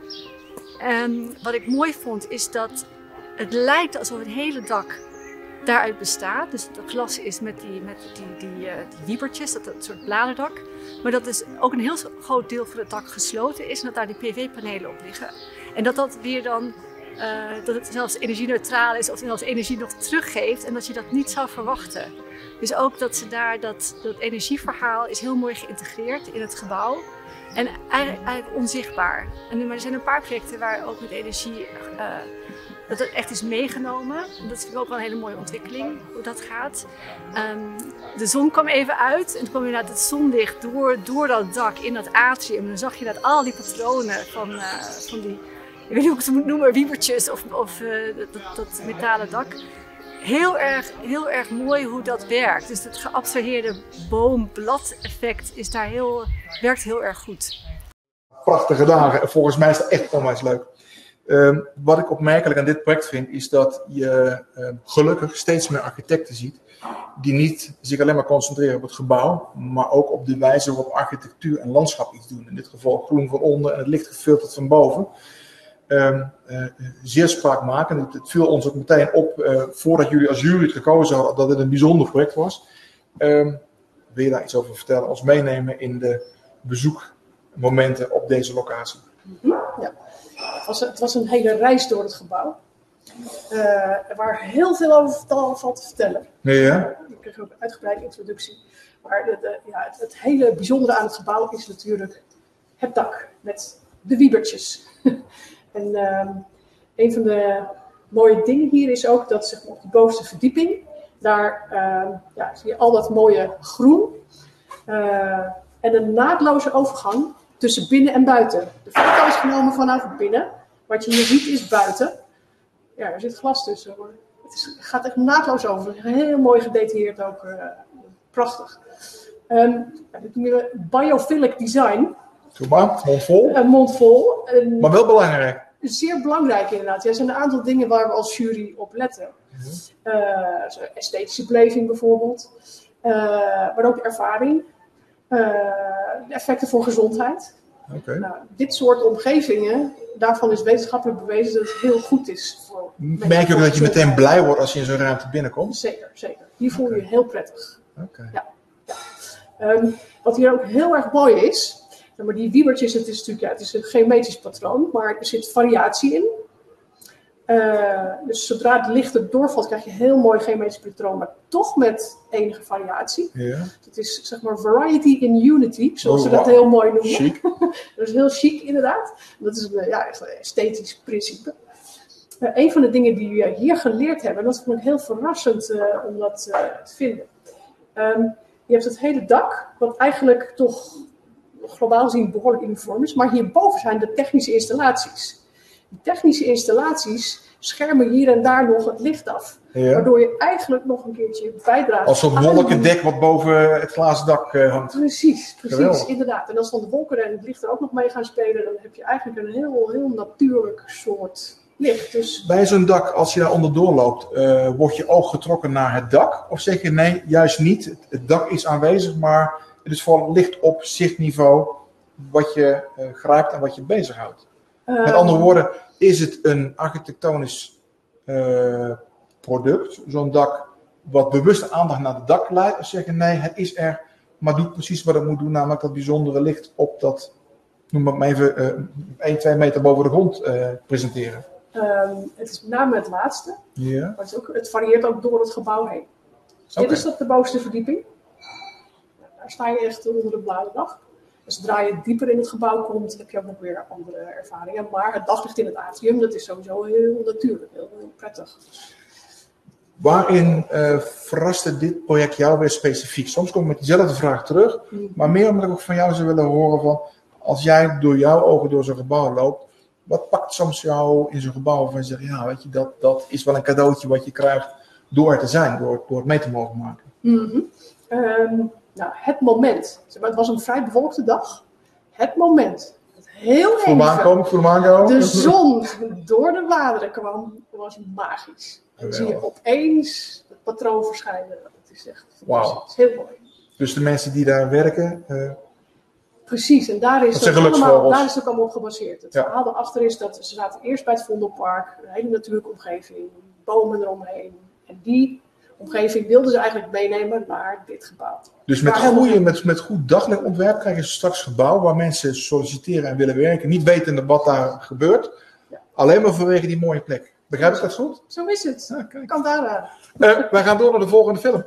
En wat ik mooi vond is dat het lijkt alsof het hele dak daaruit bestaat. Dus dat glas is met die, met die, die, uh, die wiebertjes, dat, dat soort bladerdak. Maar dat is ook een heel groot deel van het dak gesloten is en dat daar die P V-panelen op liggen. En dat dat weer dan, uh, dat het zelfs energie-neutraal is of zelfs energie nog teruggeeft en dat je dat niet zou verwachten. Dus ook dat ze daar, dat, dat energieverhaal is heel mooi geïntegreerd in het gebouw. En eigenlijk, eigenlijk onzichtbaar. En, maar er zijn een paar projecten waar ook met energie uh, dat het echt is meegenomen. Dat vind ik ook wel een hele mooie ontwikkeling, hoe dat gaat. Um, de zon kwam even uit en toen kwam inderdaad het zonlicht door, door dat dak in dat atrium. En dan zag je dat al die patronen van, uh, van die, ik weet niet hoe ik ze moet noemen, wiebertjes of, of uh, dat, dat metalen dak. Heel erg, heel erg mooi hoe dat werkt. Dus het geabstraheerde boom-blad-effect is daar heel, werkt heel erg goed. Prachtige dagen en volgens mij is dat echt onwijs leuk. Um, wat ik opmerkelijk aan dit project vind, is dat je um, gelukkig steeds meer architecten ziet die niet zich alleen maar concentreren op het gebouw, maar ook op de wijze waarop architectuur en landschap iets doen. In dit geval groen van onder en het licht gefilterd van boven. Um, uh, zeer spraakmakend. Het viel ons ook meteen op, uh, voordat jullie als jury het gekozen hadden, dat dit een bijzonder project was. Um, wil je daar iets over vertellen, ons meenemen in de bezoekmomenten op deze locatie? Ja. Het was, het was een hele reis door het gebouw. Uh, waar heel veel over valt te vertellen. Ja. Ik kreeg ook een uitgebreide introductie. Maar de, de, ja, het, het hele bijzondere aan het gebouw is natuurlijk het dak met de wiebertjes. En uh, een van de mooie dingen hier is ook dat zeg maar, op de bovenste verdieping, daar uh, ja, zie je al dat mooie groen. Uh, en een naadloze overgang tussen binnen en buiten. De foto is genomen vanuit binnen. Wat je hier ziet is buiten. Ja, er zit glas tussen. Maar het is, gaat echt naadloos over. Heel mooi gedetailleerd ook. Uh, prachtig. Um, ja, dit noemen we biophilic design. Doe maar, mondvol. Een mondvol. Um, maar wel belangrijk. Zeer belangrijk inderdaad. Ja, er zijn een aantal dingen waar we als jury op letten. Uh, esthetische beleving bijvoorbeeld. Uh, maar ook ervaring. Uh, effecten voor gezondheid. Okay. Nou, dit soort omgevingen, daarvan is wetenschappelijk bewezen dat het heel goed is voor Merk je ook dat je meteen blij wordt als je in zo'n ruimte binnenkomt? Zeker, zeker. Hier voel je je heel prettig. Okay. Ja, ja. Um, wat hier ook heel erg mooi is, maar die wiebertjes, het is natuurlijk ja, het is een geometrisch patroon, maar er zit variatie in. Uh, dus zodra het licht er doorvalt, krijg je een heel mooi geometrisch patroon, maar toch met enige variatie. Ja. Het is zeg maar variety in unity, zoals oh, ze dat wow. heel mooi noemen. Chic. Dat is heel chic inderdaad. Dat is een, ja, echt een esthetisch principe. Uh, een van de dingen die we hier geleerd hebben, en dat vond ik heel verrassend uh, om dat uh, te vinden. Um, je hebt het hele dak, wat eigenlijk toch globaal gezien behoorlijk uniform is, maar hierboven zijn de technische installaties. Die technische installaties schermen hier en daar nog het licht af. Ja. Waardoor je eigenlijk nog een keertje bijdraagt. Als zo'n wolkendek wat boven het glazen dak uh, hangt. Precies, precies, Geweldig. Inderdaad. En als dan de wolken en het licht er ook nog mee gaan spelen, dan heb je eigenlijk een heel, heel natuurlijk soort licht. Dus... Bij zo'n dak, als je daar onderdoor loopt, uh, wordt je oog getrokken naar het dak? Of zeg je nee, juist niet. Het, het dak is aanwezig, maar het is vooral licht op zichtniveau wat je uh, grijpt en wat je bezighoudt. Uh, Met andere woorden, is het een architectonisch uh, product, zo'n dak, wat bewuste aandacht naar het dak leidt? Of zeg je nee, het is er, maar doet precies wat het moet doen, namelijk dat bijzondere licht op dat, noem maar even, uh, één, twee meter boven de grond uh, presenteren? Um, het is met name het laatste, yeah. maar het, is ook, het varieert ook door het gebouw heen. Dus okay. Dit is op de bovenste verdieping. daar sta je echt onder de blauwe dag. En zodra je dieper in het gebouw komt, heb je ook nog weer andere ervaringen. Maar het daglicht in het atrium, dat is sowieso heel natuurlijk, heel, heel prettig. Waarin uh, verraste dit project jou weer specifiek? Soms kom ik met diezelfde vraag terug, mm-hmm. maar meer omdat ik ook van jou zou willen horen van, als jij door jouw ogen door zo'n gebouw loopt, wat pakt soms jou in zo'n gebouw van je zegt, ja, weet je, dat, dat is wel een cadeautje wat je krijgt door er te zijn, door, door het mee te mogen maken? Mm-hmm. Um, nou, het moment. Het was een vrij bewolkte dag. Het moment. Het heel voel hem aankomen, voel hem aankomen. De zon door de bladeren kwam, was magisch. En dan zie je opeens het patroon verschijnen. Het is echt wow. Het is heel mooi. Dus de mensen die daar werken... Uh... Precies, en daar is, het allemaal, daar is het ook allemaal op gebaseerd. Het ja. verhaal daarachter is dat ze zaten eerst bij het Vondelpark, een hele natuurlijke omgeving, bomen eromheen. En die omgeving wilden ze eigenlijk meenemen naar dit gebouw. Dus met, goede, met, met goed daglichtontwerp krijgen ze straks een gebouw waar mensen solliciteren en willen werken, niet wetende wat daar gebeurt, ja. alleen maar vanwege die mooie plek. Begrijp ik dat goed? Zo is het. Ja, kijk. Kan daar aan. Uh, wij gaan door naar de volgende film.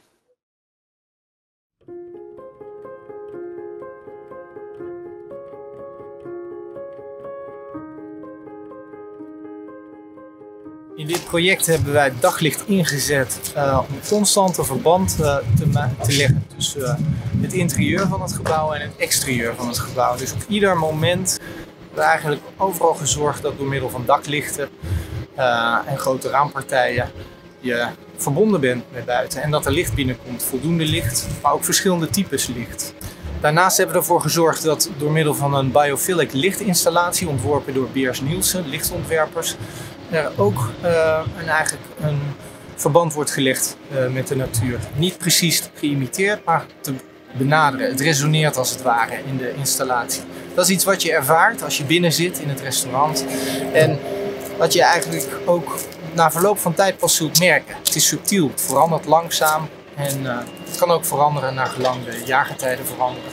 In dit project hebben wij het daglicht ingezet uh, om een constante verband uh, te, te leggen tussen uh, het interieur van het gebouw en het exterieur van het gebouw. Dus op ieder moment hebben we eigenlijk overal gezorgd dat door middel van daklichten uh, en grote raampartijen je verbonden bent met buiten. En dat er licht binnenkomt, voldoende licht, maar ook verschillende types licht. Daarnaast hebben we ervoor gezorgd dat door middel van een biophilic lichtinstallatie, ontworpen door Beers Nielsen, lichtontwerpers, er ook uh, een, eigenlijk een verband wordt gelegd uh, met de natuur. Niet precies geïmiteerd, maar te benaderen. Het resoneert als het ware in de installatie. Dat is iets wat je ervaart als je binnen zit in het restaurant. En wat je eigenlijk ook na verloop van tijd pas zult merken. Het is subtiel, het verandert langzaam en uh, het kan ook veranderen naar gelang de jaargetijden veranderen.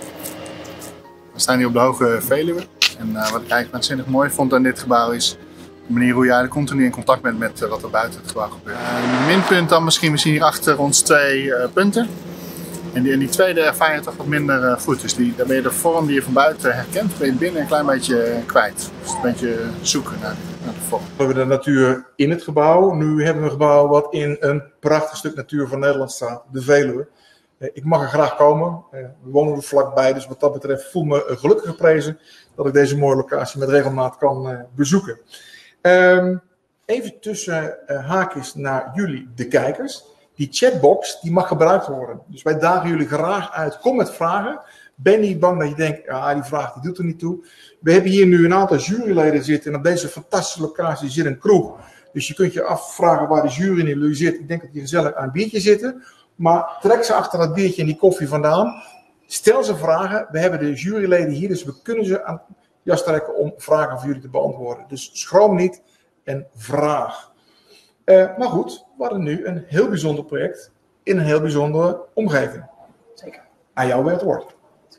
We staan hier op de Hoge Veluwe. En uh, wat ik eigenlijk waanzinnig mooi vond aan dit gebouw is de manier hoe jij continu in contact bent met uh, wat er buiten het gebouw gebeurt. Uh, minpunt dan misschien, we zien hier achter ons twee uh, punten. En die, en die tweede ervaar je toch wat minder uh, goed. Dus die, dan ben je de vorm die je van buiten herkent, ben je binnen een klein beetje kwijt. Dus een beetje zoeken naar, naar de vorm. We hebben de natuur in het gebouw. Nu hebben we een gebouw wat in een prachtig stuk natuur van Nederland staat, de Veluwe. Ik mag er graag komen. We wonen er vlakbij, dus wat dat betreft voel me gelukkig geprezen dat ik deze mooie locatie met regelmaat kan uh, bezoeken. Um, even tussen uh, haakjes naar jullie, de kijkers. Die chatbox die mag gebruikt worden. Dus wij dagen jullie graag uit. Kom met vragen. Ben niet bang dat je denkt, ja, die vraag die doet er niet toe. We hebben hier nu een aantal juryleden zitten. En op deze fantastische locatie zit een kroeg. Dus je kunt je afvragen waar de jury in jullie zit. Ik denk dat die gezellig aan een biertje zitten. Maar trek ze achter dat biertje en die koffie vandaan. Stel ze vragen. We hebben de juryleden hier, dus we kunnen ze aan jas trekken om vragen voor jullie te beantwoorden. Dus schroom niet en vraag. Uh, maar goed, we hadden nu een heel bijzonder project in een heel bijzondere omgeving. Zeker. Aan jou weer het woord.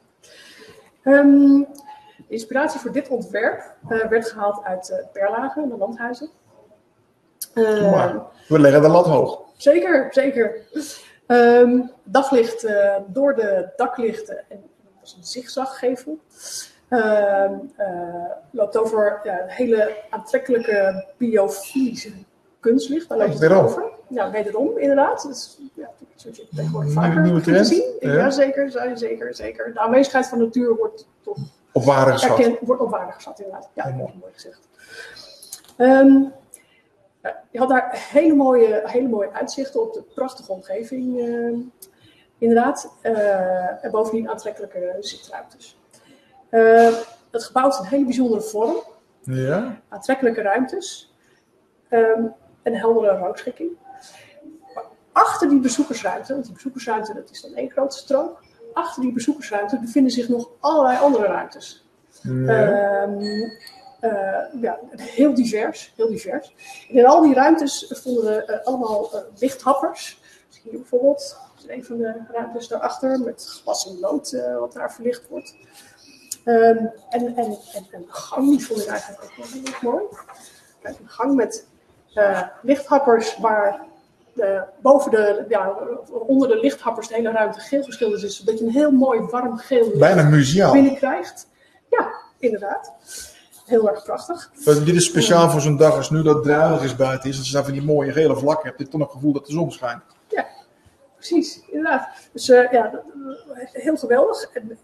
Um, de inspiratie voor dit ontwerp uh, werd gehaald uit uh, Berlage, de landhuizen. Uh, maar, we leggen de lat hoog. Zeker, zeker. Um, daglicht uh, door de daklichten, en dat was een zigzaggevel, uh, uh, loopt over ja, een hele aantrekkelijke biofilische kunstlicht. Daar loopt het wederom. over. Ja, wederom inderdaad. Dus, ja, zoals je tegenwoordig vaker nieuwe kunt zien. Ja, ja zeker, zeker, zeker. De aanwezigheid van de natuur wordt toch op waarde geschat. Erkend, wordt op waarde geschat inderdaad. Ja, mooi. mooi gezegd. Um, Je had daar hele mooie, hele mooie uitzichten op de prachtige omgeving, uh, inderdaad. Uh, en bovendien aantrekkelijke zitruimtes. Uh, het gebouw heeft een hele bijzondere vorm. Ja. Aantrekkelijke ruimtes. Um, en een heldere rookschikking. Maar achter die bezoekersruimte, want die bezoekersruimte dat is dan één grote strook. Achter die bezoekersruimte bevinden zich nog allerlei andere ruimtes. Ja. Um, Uh, ja, heel divers, heel divers. En in al die ruimtes vonden we uh, allemaal uh, lichthappers. Dus hier bijvoorbeeld, dat is een van de ruimtes daarachter, met glas en lood uh, wat daar verlicht wordt. Um, en, en, en, en een gang, die vond ik eigenlijk ook wel heel erg mooi. Kijk, een gang met uh, lichthappers waar de, boven de, ja, onder de lichthappers de hele ruimte geel geschilderd is, zodat je een heel mooi warm geel licht Bijna museaal. binnenkrijgt. Ja, inderdaad. Heel erg prachtig. Dus dit is speciaal voor zo'n dag als nu dat druilig is buiten is. Als je dan van die mooie gele vlakken hebt, heb je toch het gevoel dat de zon schijnt. Ja, precies, inderdaad. Dus uh, ja, heel geweldig. En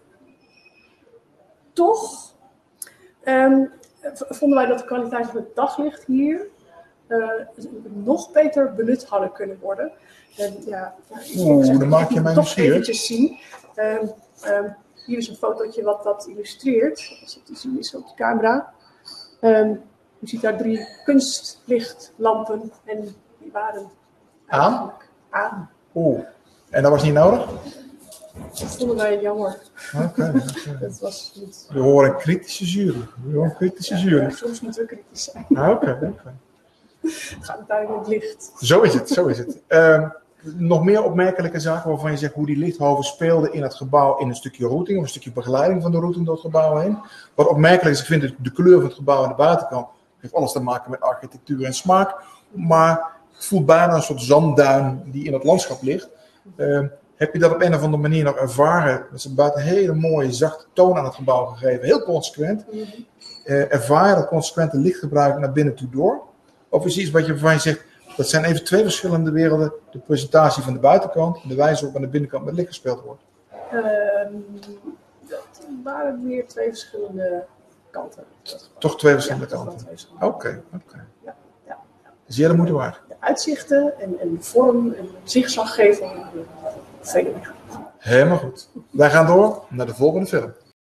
toch um, vonden wij dat de kwaliteit van het daglicht hier uh, nog beter benut hadden kunnen worden. En, ja, Oeh, dan maak je mij toch nieuwsgierig. eventjes zien. Um, um, hier is een fotootje wat dat illustreert. Als het te zien is op de camera. Um, je ziet daar drie kunstlichtlampen en die waren Aan? aan. Oeh, en dat was niet nodig? Dat vonden wij jammer. Oké. Okay, okay. Dat was niet... We horen een kritische jury. We horen een kritische jury. Ja, soms moeten we kritisch zijn. Ah, Oké, okay, okay. Het gaat uiteindelijk licht. Zo is het, zo is het. Uh, nog meer opmerkelijke zaken waarvan je zegt hoe die lichthoven speelden in het gebouw in een stukje routing, of een stukje begeleiding van de routing door het gebouw heen. Wat opmerkelijk is, ik vind de kleur van het gebouw aan de buitenkant heeft alles te maken met architectuur en smaak, maar het voelt bijna een soort zandduin die in het landschap ligt. Uh, heb je dat op een of andere manier nog ervaren? Dat ze buiten een hele mooie zachte toon aan het gebouw gegeven, heel consequent. Uh, ervaar je dat consequente lichtgebruik naar binnen toe door? Of is iets wat je, waarvan je zegt, dat zijn even twee verschillende werelden. De presentatie van de buitenkant en de wijze waarop aan de binnenkant met licht gespeeld wordt. Uh, dat waren weer twee verschillende kanten. Toch twee verschillende ja, kanten? Oké, okay, oké. Okay. Ja, ja, ja. Zeer de moeite waard. De uitzichten en, en de vorm en zigzaggevel. Veel meer. Helemaal goed. Wij gaan door naar de volgende film.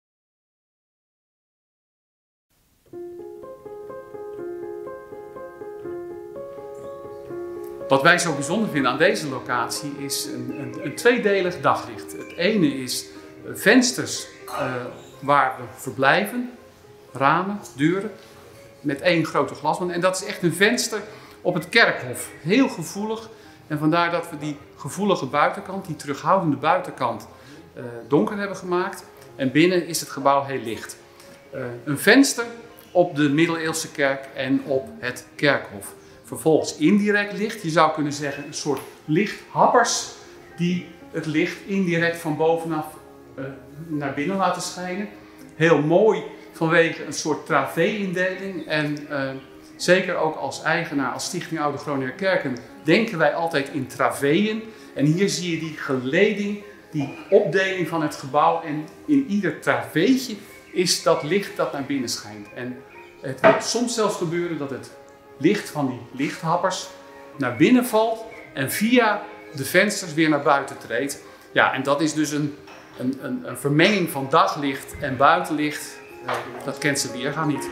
Wat wij zo bijzonder vinden aan deze locatie is een, een, een tweedelig daglicht. Het ene is vensters uh, waar we verblijven, ramen, deuren, met één grote glaswand. En dat is echt een venster op het kerkhof. Heel gevoelig. En vandaar dat we die gevoelige buitenkant, die terughoudende buitenkant, uh, donker hebben gemaakt. En binnen is het gebouw heel licht. Uh, een venster op de middeleeuwse kerk en op het kerkhof. Vervolgens indirect licht, je zou kunnen zeggen een soort lichthappers die het licht indirect van bovenaf uh, naar binnen laten schijnen. Heel mooi vanwege een soort travee-indeling en uh, zeker ook als eigenaar, als Stichting Oude Groninger Kerken, denken wij altijd in traveeën. En hier zie je die geleding, die opdeling van het gebouw en in ieder traveetje is dat licht dat naar binnen schijnt. En het wil soms zelfs gebeuren dat het licht van die lichthappers naar binnen valt en via de vensters weer naar buiten treedt. Ja, en dat is dus een, een, een, een vermenging van daglicht en buitenlicht. Uh, dat kent ze weerga niet.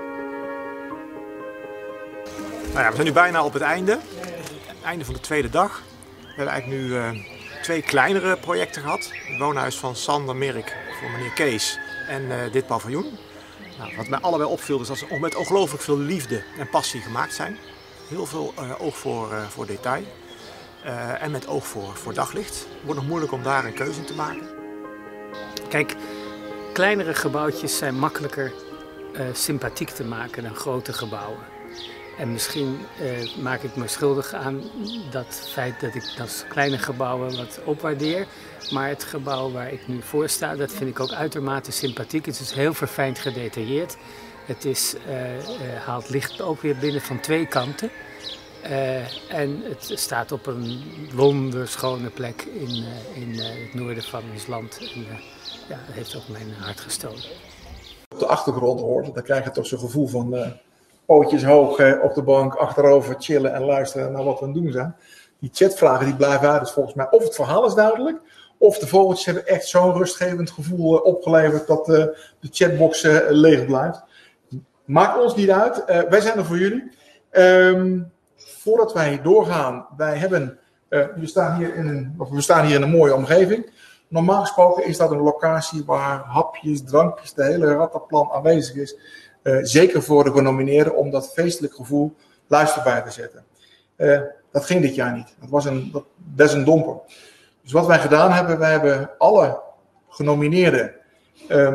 Nou ja, we zijn nu bijna op het einde. Het einde van de tweede dag. We hebben eigenlijk nu uh, twee kleinere projecten gehad. Het woonhuis van Sander Mirk voor meneer Kees en uh, dit paviljoen. Nou, wat mij allebei opviel is dat ze met ongelooflijk veel liefde en passie gemaakt zijn. Heel veel uh, oog voor, uh, voor detail uh, en met oog voor, voor daglicht. Het wordt nog moeilijk om daar een keuze in te maken. Kijk, kleinere gebouwtjes zijn makkelijker uh, sympathiek te maken dan grote gebouwen. En misschien uh, maak ik me schuldig aan dat feit dat ik dat kleine gebouwen wat opwaardeer. Maar het gebouw waar ik nu voor sta, dat vind ik ook uitermate sympathiek. Het is heel verfijnd gedetailleerd. Het is, uh, uh, haalt licht ook weer binnen van twee kanten. Uh, en het staat op een wonderschone plek in, uh, in uh, het noorden van ons land. En, uh, ja, dat heeft ook mijn hart gestolen. Op de achtergrond hoort, dan krijg je toch zo'n gevoel van uh, pootjes hoog uh, op de bank, achterover chillen en luisteren naar wat we aan het doen zijn. Die chatvragen die blijven uit, dus volgens mij of het verhaal is duidelijk, of de vogeltjes hebben echt zo'n rustgevend gevoel uh, opgeleverd dat uh, de chatbox uh, leeg blijft. Maakt ons niet uit, uh, wij zijn er voor jullie. Um, voordat wij doorgaan, wij hebben, uh, we, staan hier in een, of we staan hier in een mooie omgeving. Normaal gesproken is dat een locatie waar hapjes, drankjes, de hele rattenplan aanwezig is. Uh, zeker voor de genomineerden om dat feestelijk gevoel luisterbaar te zetten. Uh, dat ging dit jaar niet. Dat was een, dat, best een domper. Dus wat wij gedaan hebben, wij hebben alle genomineerden uh,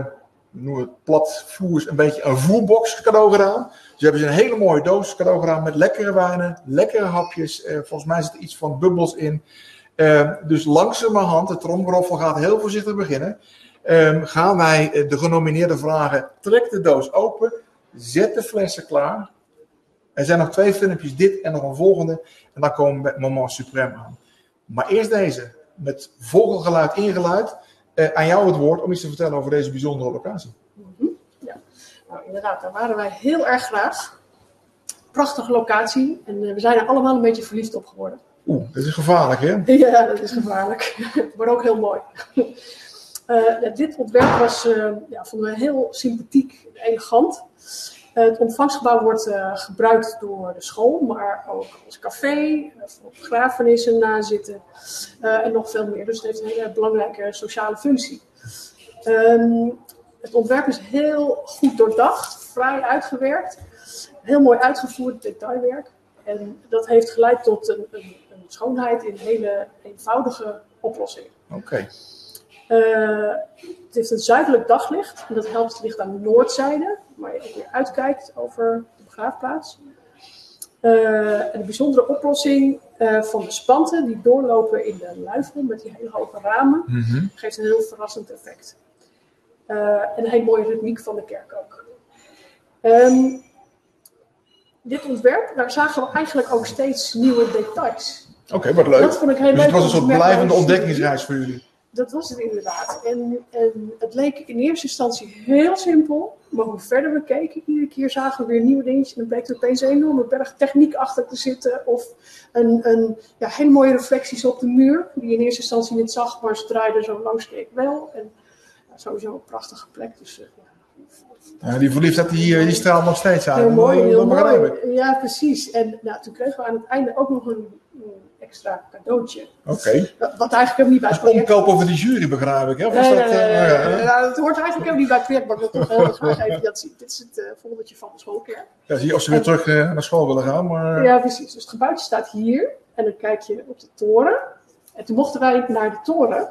noemen het platvloers, een beetje een voerbox cadeau gedaan. Dus hebben ze een hele mooie doos cadeau gedaan met lekkere wijnen, lekkere hapjes. Uh, volgens mij zit er iets van bubbels in. Uh, dus langzamerhand, het tromgeroffel gaat heel voorzichtig beginnen. Um, gaan wij uh, de genomineerden vragen, trek de doos open, zet de flessen klaar. Er zijn nog twee filmpjes, dit en nog een volgende. En dan komen we met Moment Suprême aan. Maar eerst deze, met vogelgeluid ingeluid. Uh, aan jou het woord om iets te vertellen over deze bijzondere locatie. Mm-hmm. Ja, nou inderdaad, daar waren wij heel erg graag. Prachtige locatie en uh, we zijn er allemaal een beetje verliefd op geworden. Oeh, dat is gevaarlijk hè? Ja, dat is gevaarlijk. Maar ook heel mooi. Uh, ja, dit ontwerp was, uh, ja, vonden we heel sympathiek en elegant. Uh, het ontvangstgebouw wordt uh, gebruikt door de school, maar ook als café, uh, voor begrafenissen, nazitten uh, en nog veel meer. Dus het heeft een hele belangrijke sociale functie. Um, het ontwerp is heel goed doordacht, fraai uitgewerkt, heel mooi uitgevoerd detailwerk. En dat heeft geleid tot een, een, een schoonheid in hele eenvoudige oplossingen. Oké. Okay. Uh, het heeft een zuidelijk daglicht en dat helpt het licht aan de noordzijde, waar je ook weer uitkijkt over de begraafplaats. Uh, en de bijzondere oplossing uh, van de spanten die doorlopen in de luifel met die hele hoge ramen, mm-hmm. geeft een heel verrassend effect. Uh, en een hele mooie ritmiek van de kerk ook. Um, dit ontwerp, daar zagen we eigenlijk ook steeds nieuwe details. Oké, okay, wat leuk. Dat vond ik heel dus leuk. Het was een soort blijvende ontdekkingsreis voor jullie. Dat was het inderdaad. En, en het leek in eerste instantie heel simpel. Maar hoe verder we keken, iedere keer zagen we weer nieuwe dingetjes. En dan bleek er opeens een enorme berg techniek achter te zitten. Of een, een ja, hele mooie reflecties op de muur. Die je in eerste instantie niet zag, maar zodra je er zo langs keek wel. En ja, sowieso een prachtige plek. Dus, uh, ja, die verliefdheid die, die straalt nog steeds aan. Heel mooi, heel dat mooi. Ja, precies. En nou, toen kregen we aan het einde ook nog een, een extra cadeautje. Oké. Okay. Wat eigenlijk ook niet bij het project... omkopen over de jury, begrijp ik. Hè? Of nee, dat, nee, nee, uh, nee, ja, nee. Nou, dat hoort eigenlijk ook niet bij het project, maar ik wil toch heel graag even dat zien. Dit is het uh, foldertje van de schoolkerk. Ja, zie je of ze weer en, terug uh, naar school willen gaan. Maar... Ja, precies. Dus het gebouwtje staat hier. En dan kijk je op de toren. En toen mochten wij naar de toren.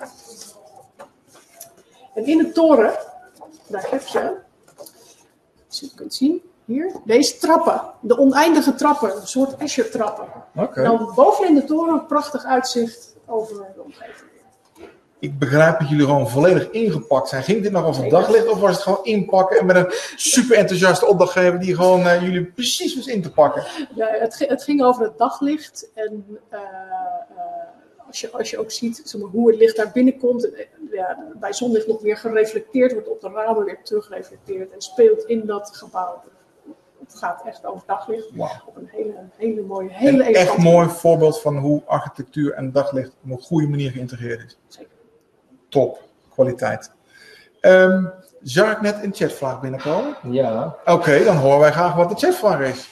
En in de toren, daar heb je, als je het kunt zien, hier, deze trappen. De oneindige trappen, een soort Escher-trappen. Okay. En dan boven in de toren een prachtig uitzicht over de omgeving. Ik begrijp dat jullie gewoon volledig ingepakt zijn. Ging dit nog over het daglicht of was het gewoon inpakken en met een super enthousiaste opdrachtgever die gewoon uh, jullie precies wist in te pakken? Ja, het, het ging over het daglicht en uh, uh, als, je, als je ook ziet zeg maar, hoe het licht daar binnenkomt, en, ja, bij zonlicht nog weer gereflecteerd wordt op de ramen, weer teruggereflecteerd en speelt in dat gebouw. Het gaat echt over daglicht. Wow. Op een hele, hele mooie, hele een echt mooi voorbeeld van hoe architectuur en daglicht op een goede manier geïntegreerd is. Zeker. Top, kwaliteit. Um, zag ik net een chatvraag binnenkomen? Ja. Oké, okay, dan horen wij graag wat de chatvraag is.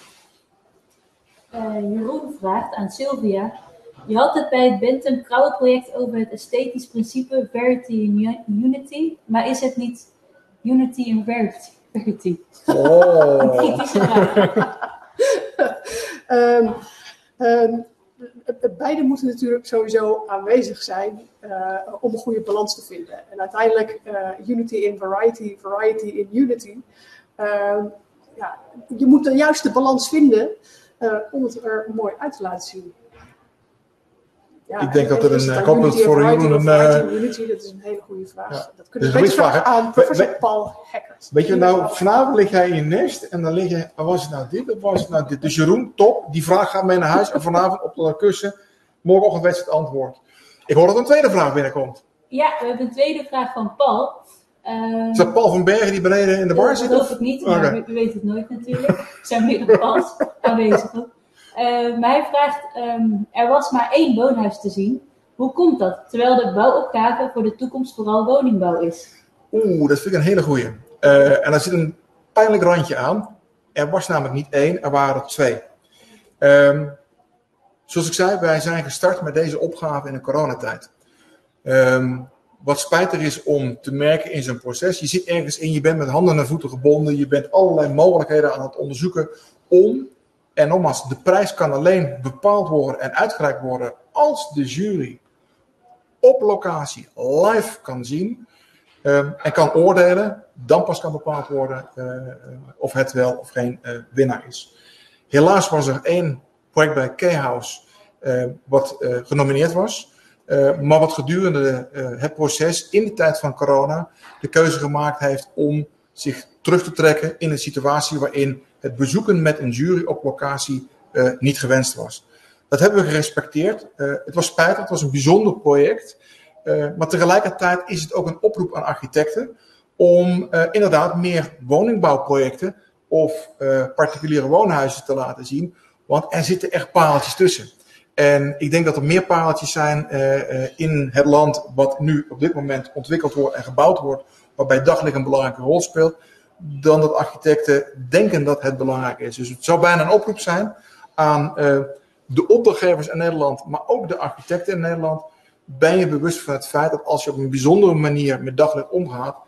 Uh, Jeroen vraagt aan Sylvia. Je had het bij het Bentham Crowd-project over het esthetisch principe Verity in Unity, maar is het niet Unity in Verity? Verity. Oh. Een kritische vraag. um, um, beide moeten natuurlijk sowieso aanwezig zijn uh, om een goede balans te vinden. En uiteindelijk uh, Unity in Variety, Variety in Unity. Uh, ja, je moet de juiste balans vinden uh, om het er mooi uit te laten zien. Ja, ik denk dat er een, ik hoop dat het voor Jeroen een... Uh, Unity, dat is een hele goede vraag. Ja. Dat kunnen we beter vragen aan professor we, Paul Hackert. Weet je nou, vanavond lig jij in je nest en dan lig je, was het nou dit of was het nou dit? Dus Jeroen, top, die vraag gaat mee naar huis en vanavond op de kussen, morgenochtend weet het antwoord. Ik hoor dat een tweede vraag binnenkomt. Ja, we hebben een tweede vraag van Paul. Uh, is dat Paul van Bergen die beneden in de bar zit? Dat geloof ik niet, maar okay. we, we weten het nooit natuurlijk. Er zijn meerdere Pauls aanwezig. Uh, maar hij vraagt, um, er was maar één woonhuis te zien. Hoe komt dat, terwijl de bouwopgave voor de toekomst vooral woningbouw is? Oeh, dat vind ik een hele goeie. Uh, en daar zit een pijnlijk randje aan. Er was namelijk niet één, er waren er twee. Um, zoals ik zei, wij zijn gestart met deze opgave in de coronatijd. Um, wat spijtig is om te merken in zo'n proces. Je zit ergens in, je bent met handen en voeten gebonden. Je bent allerlei mogelijkheden aan het onderzoeken om... En nogmaals, de prijs kan alleen bepaald worden en uitgereikt worden als de jury op locatie live kan zien Um, en kan oordelen, dan pas kan bepaald worden uh, of het wel of geen uh, winnaar is. Helaas was er één project bij K-House uh, wat uh, genomineerd was, uh, maar wat gedurende uh, het proces in de tijd van corona de keuze gemaakt heeft om zich terug te trekken in een situatie waarin het bezoeken met een jury op locatie uh, niet gewenst was. Dat hebben we gerespecteerd. Uh, het was spijtig, het was een bijzonder project. Uh, maar tegelijkertijd is het ook een oproep aan architecten om uh, inderdaad meer woningbouwprojecten of uh, particuliere woonhuizen te laten zien. Want er zitten echt pareltjes tussen. En ik denk dat er meer pareltjes zijn uh, uh, in het land wat nu op dit moment ontwikkeld wordt en gebouwd wordt, waarbij daglicht een belangrijke rol speelt, dan dat architecten denken dat het belangrijk is. Dus het zou bijna een oproep zijn aan uh, de opdrachtgevers in Nederland, maar ook de architecten in Nederland. Ben je bewust van het feit dat als je op een bijzondere manier met daglicht omgaat,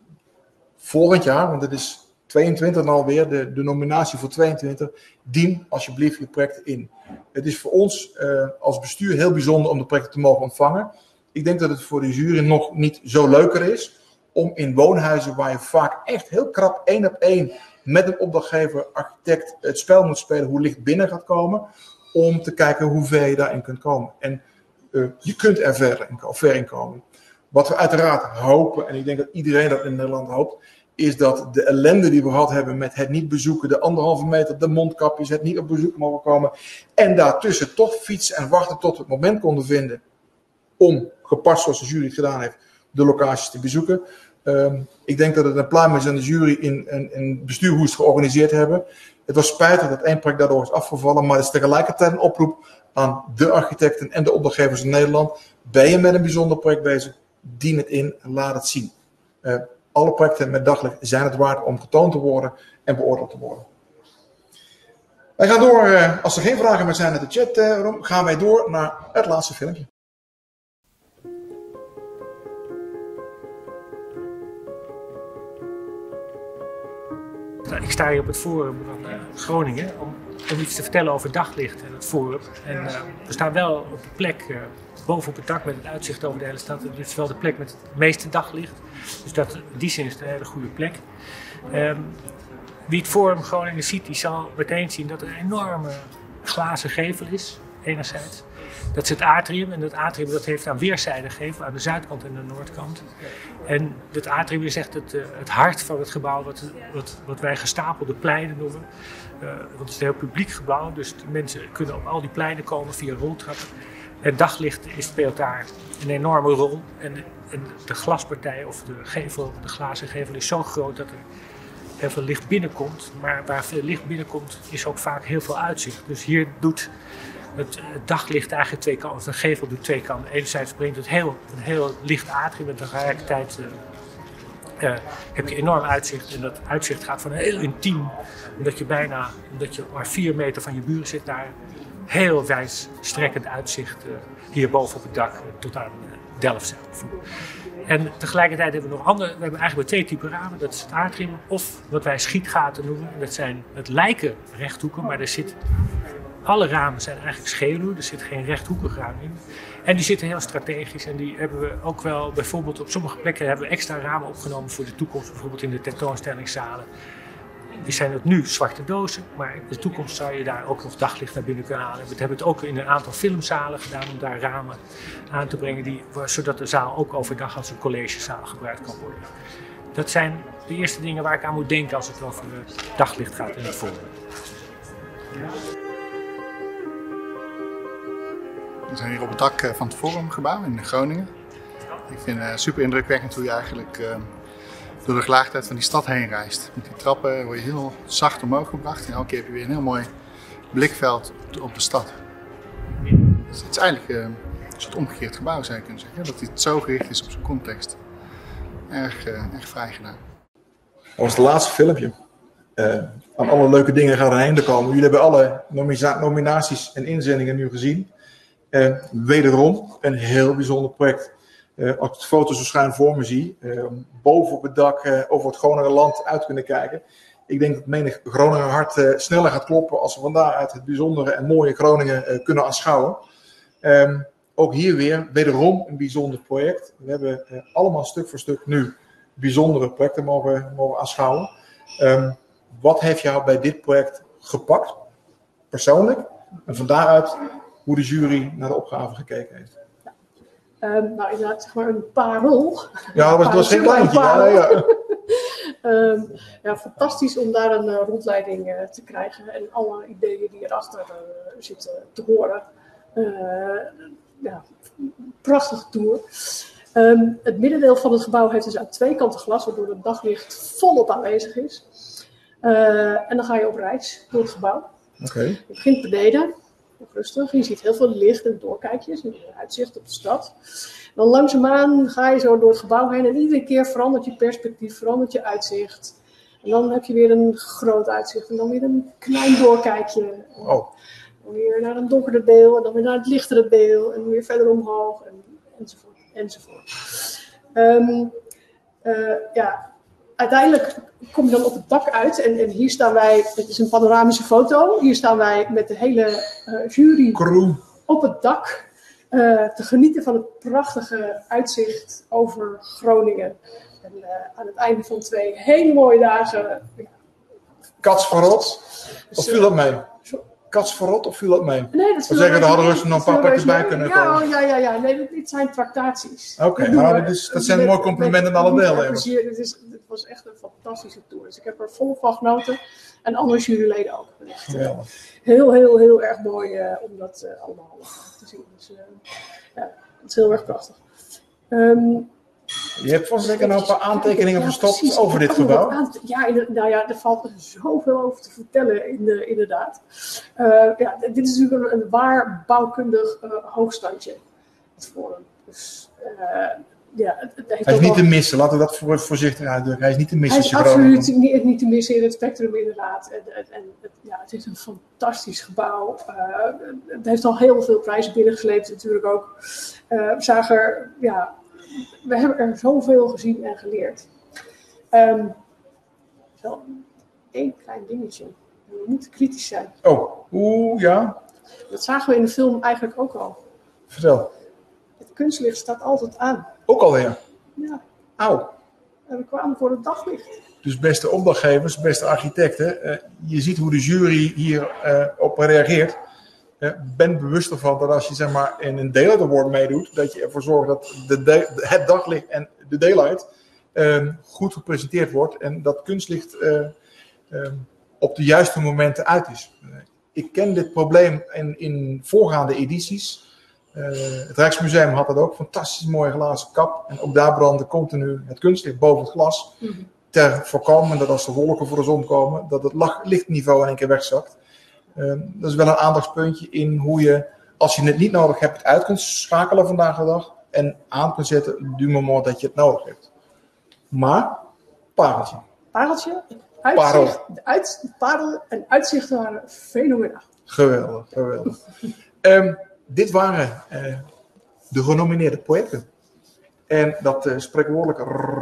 volgend jaar, want het is tweeëntwintig alweer, de, de nominatie voor tweeëntwintig, dien alsjeblieft je projecten in. Het is voor ons uh, als bestuur heel bijzonder om de projecten te mogen ontvangen. Ik denk dat het voor de jury nog niet zo leuker is om in woonhuizen waar je vaak echt heel krap één op één met een opdrachtgever, architect het spel moet spelen hoe licht binnen gaat komen, om te kijken hoe ver je daarin kunt komen. En uh, je kunt er ver in, ver in komen. Wat we uiteraard hopen, en ik denk dat iedereen dat in Nederland hoopt, is dat de ellende die we gehad hebben met het niet bezoeken, de anderhalve meter, de mondkapjes, het niet op bezoek mogen komen, en daartussen toch fietsen en wachten tot we het moment konden vinden om, gepast zoals de jury het gedaan heeft, de locaties te bezoeken. Um, ik denk dat het een pluim is aan de jury in een bestuur hoe ze het georganiseerd hebben. Het was spijtig dat één project daardoor is afgevallen, maar het is tegelijkertijd een oproep aan de architecten en de opdrachtgevers in Nederland. Ben je met een bijzonder project bezig? Dien het in en laat het zien. Uh, alle projecten met daglicht zijn het waard om getoond te worden en beoordeeld te worden. Wij gaan door, uh, als er geen vragen meer zijn uit de chat, uh, gaan wij door naar het laatste filmpje. Ik sta hier op het Forum van uh, Groningen om, om iets te vertellen over daglicht en het Forum. En uh, we staan wel op de plek uh, boven op het dak met het uitzicht over de hele stad. Dit is wel de plek met het meeste daglicht. Dus dat, in die zin is het een hele goede plek. Um, wie het Forum Groningen ziet, die zal meteen zien dat er een enorme glazen gevel is, enerzijds. Dat is het atrium en dat atrium dat heeft aan weerszijden gevel, aan de zuidkant en de noordkant. En het atrium is echt het, uh, het hart van het gebouw, wat, wat, wat wij gestapelde pleinen noemen. Uh, want het is een heel publiek gebouw, dus de mensen kunnen op al die pleinen komen via roltrappen. En daglicht is, speelt daar een enorme rol. En, en de glaspartij of de gevel, de glazen gevel is zo groot dat er heel veel licht binnenkomt. Maar waar veel licht binnenkomt is ook vaak heel veel uitzicht. Dus hier doet het, het daglicht eigenlijk twee kanten, of de gevel doet twee kanten. Enerzijds brengt het heel, een heel licht atrium en tegelijkertijd uh, uh, heb je enorm uitzicht. En dat uitzicht gaat van heel intiem, omdat je bijna, omdat je maar vier meter van je buren zit, naar heel wijdstrekkend uitzicht uh, hier boven op het dak uh, tot aan uh, Delft zelf. En tegelijkertijd hebben we nog andere, we hebben eigenlijk twee typen ramen. Dat is het atrium of wat wij schietgaten noemen. Dat zijn, het lijken rechthoeken, maar er zit, alle ramen zijn eigenlijk scheluw. Er zit geen rechthoekig raam in. En die zitten heel strategisch en die hebben we ook wel, bijvoorbeeld op sommige plekken hebben we extra ramen opgenomen voor de toekomst. Bijvoorbeeld in de tentoonstellingszalen. Die zijn het nu zwarte dozen, maar in de toekomst zou je daar ook nog daglicht naar binnen kunnen halen. We hebben het ook in een aantal filmzalen gedaan om daar ramen aan te brengen, die, zodat de zaal ook overdag als een collegezaal gebruikt kan worden. Dat zijn de eerste dingen waar ik aan moet denken als het over daglicht gaat in het Forum. We zijn hier op het dak van het Forumgebouw in Groningen. Ik vind het super indrukwekkend hoe je eigenlijk uh, door de gelaagdheid van die stad heen reist. Met die trappen word je heel zacht omhoog gebracht en elke keer heb je weer een heel mooi blikveld op de stad. Dus het is eigenlijk uh, een soort omgekeerd gebouw, zou je kunnen zeggen. Dat het zo gericht is op zijn context. Erg, uh, erg vrij gedaan. Dat was het laatste filmpje. Uh, aan alle leuke dingen gaan er heen komen. Jullie hebben alle nominaties en inzendingen nu gezien. Uh, wederom een heel bijzonder project. Uh, als ik de foto's zo schuin voor me zie, uh, boven op het dak uh, over het Groninger land uit kunnen kijken. Ik denk dat menig Groninger hart uh, sneller gaat kloppen als we van daaruit het bijzondere en mooie Groningen uh, kunnen aanschouwen. Um, ook hier weer wederom een bijzonder project. We hebben uh, allemaal stuk voor stuk nu bijzondere projecten mogen, mogen aanschouwen. Um, wat heeft jou bij dit project gepakt, persoonlijk? En van daaruit hoe de jury naar de opgave gekeken heeft. Um, nou, inderdaad, zeg maar een parel. Ja, dat was, dat was geen kleintje. Ja, ja. um, ja, fantastisch om daar een uh, rondleiding uh, te krijgen en alle ideeën die erachter uh, zitten te horen. Uh, ja, prachtige tour. Um, het middendeel van het gebouw heeft dus aan twee kanten glas, waardoor het daglicht volop aanwezig is. Uh, en dan ga je op reis door het gebouw. Okay. Je begint beneden, rustig. Je ziet heel veel licht en doorkijkjes en uitzicht op de stad. Dan langzaamaan ga je zo door het gebouw heen en iedere keer verandert je perspectief, verandert je uitzicht. En dan heb je weer een groot uitzicht en dan weer een klein doorkijkje. Oh. Dan weer naar een donkerder deel en dan weer naar het lichtere deel en weer verder omhoog en, enzovoort. enzovoort. Um, uh, ja, uiteindelijk kom je dan op het dak uit en, en hier staan wij, het is een panoramische foto, hier staan wij met de hele uh, jury Crew op het dak uh, te genieten van het prachtige uitzicht over Groningen. En uh, aan het einde van twee hele mooie dagen. Ja. Katsverrot, of viel dat mee? Katsverrot of viel dat mee? Nee, dat we zeggen, daar hadden we nog een paar pakjes bij kunnen ja, komen. Ja, ja, ja. Nee, dit zijn tractaties. Oké, okay, nou, dat, is, dat zijn met, mooie complimenten in alle delen. Dit, is, dit was echt een fantastische tour. Dus ik heb er volop van genoten. En andere juryleden ook. Echt, uh, heel, heel, heel erg mooi uh, om dat uh, allemaal uh, te zien. Dus uh, ja, het is heel erg prachtig. Um, Je hebt vast zeker nou een paar aantekeningen ja, verstopt precies. over dit gebouw. Ja, nou ja, er valt zoveel over te vertellen, in de, inderdaad. Uh, ja, dit is natuurlijk een, een waar bouwkundig uh, hoogstandje, het Forum. Dus, uh, ja, het, het heeft hij is niet al... te missen, laten we dat voor, voorzichtig uitdrukken. Hij is niet te missen. Hij is absoluut niet, niet te missen in het spectrum, inderdaad. En, en, en het, ja, het is een fantastisch gebouw. Uh, het heeft al heel veel prijzen binnengesleept, natuurlijk ook. Uh, we zagen er, ja... We hebben er zoveel gezien en geleerd. Um, wel één klein dingetje. We moeten kritisch zijn. Oh, oeh, ja. Dat zagen we in de film eigenlijk ook al. Vertel. Het kunstlicht staat altijd aan. Ook alweer? Ja. Auw. En we kwamen voor het daglicht. Dus beste opdrachtgevers, beste architecten. Uh, je ziet hoe de jury hier uh, op reageert. Uh, ben bewust ervan dat als je zeg maar in een daylight award meedoet, dat je ervoor zorgt dat de de, het daglicht en de daylight uh, goed gepresenteerd wordt en dat kunstlicht uh, uh, op de juiste momenten uit is. Uh, ik ken dit probleem in, in voorgaande edities. Uh, het Rijksmuseum had dat ook, fantastisch mooie glazen kap en ook daar brandde continu het kunstlicht boven het glas. Mm-hmm. Ter voorkomen dat als de wolken voor de zon komen, dat het lichtniveau in één keer wegzakt. Uh, dat is wel een aandachtspuntje in hoe je, als je het niet nodig hebt, het uit kunt schakelen vandaag de dag. En aan kunt zetten du moment dat je het nodig hebt. Maar, pareltje. Pareltje, uitzicht, parel. De uit, parel en uitzicht waren fenomenaal. Geweldig, geweldig. um, dit waren uh, de genomineerde projecten. En dat uh, spreekwoordelijke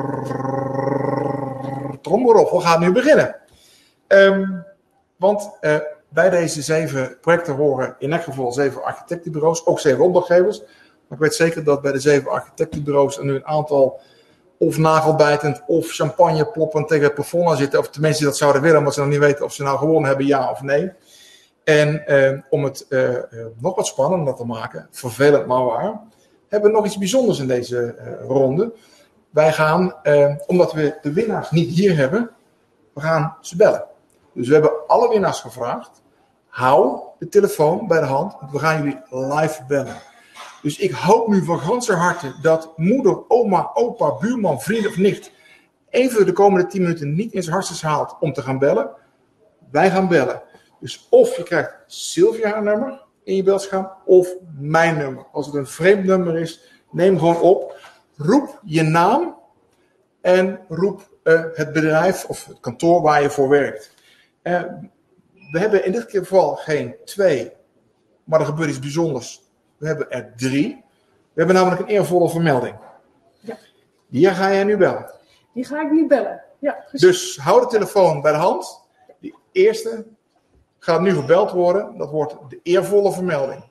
trommelroffel gaat nu beginnen. Um, want... Uh, Bij deze zeven projecten horen in elk geval zeven architectenbureaus, ook zeven opdrachtgevers. Maar ik weet zeker dat bij de zeven architectenbureaus er nu een aantal of nagelbijtend of champagne ploppend tegen het plafond aan zitten. Of tenminste dat zouden willen, omdat ze nog niet weten of ze nou gewonnen hebben, ja of nee. En eh, om het eh, nog wat spannender te maken, vervelend maar waar, hebben we nog iets bijzonders in deze eh, ronde. Wij gaan, eh, omdat we de winnaars niet hier hebben, we gaan ze bellen. Dus we hebben alle winnaars gevraagd. Hou de telefoon bij de hand, want we gaan jullie live bellen. Dus ik hoop nu van ganser harte dat moeder, oma, opa, buurman, vriend of nicht even de komende tien minuten niet in zijn hartjes haalt om te gaan bellen. Wij gaan bellen. Dus of je krijgt Sylvia haar nummer in je beeldscherm of mijn nummer. Als het een vreemd nummer is, neem gewoon op. Roep je naam en roep uh, het bedrijf of het kantoor waar je voor werkt. Uh, we hebben in dit geval geen twee, maar er gebeurt iets bijzonders. We hebben er drie. We hebben namelijk een eervolle vermelding. Ja. Die ga jij nu bellen. Die ga ik nu bellen. Ja, dus hou de telefoon bij de hand. Die eerste gaat nu gebeld worden. Dat wordt de eervolle vermelding.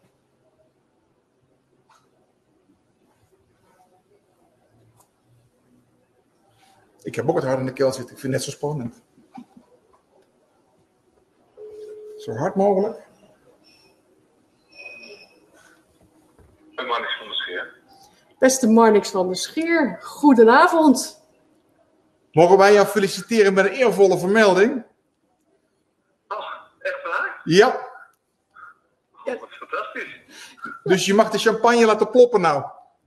Ik heb ook het hart in de keel zitten. Ik vind het net zo spannend. Zo hard mogelijk. Marnix van der Scheer. Beste Marnix van der Scheer, goedenavond. Mogen wij jou feliciteren met een eervolle vermelding? Oh, echt waar? Ja. Oh, wat fantastisch. Dus je mag de champagne laten ploppen nou.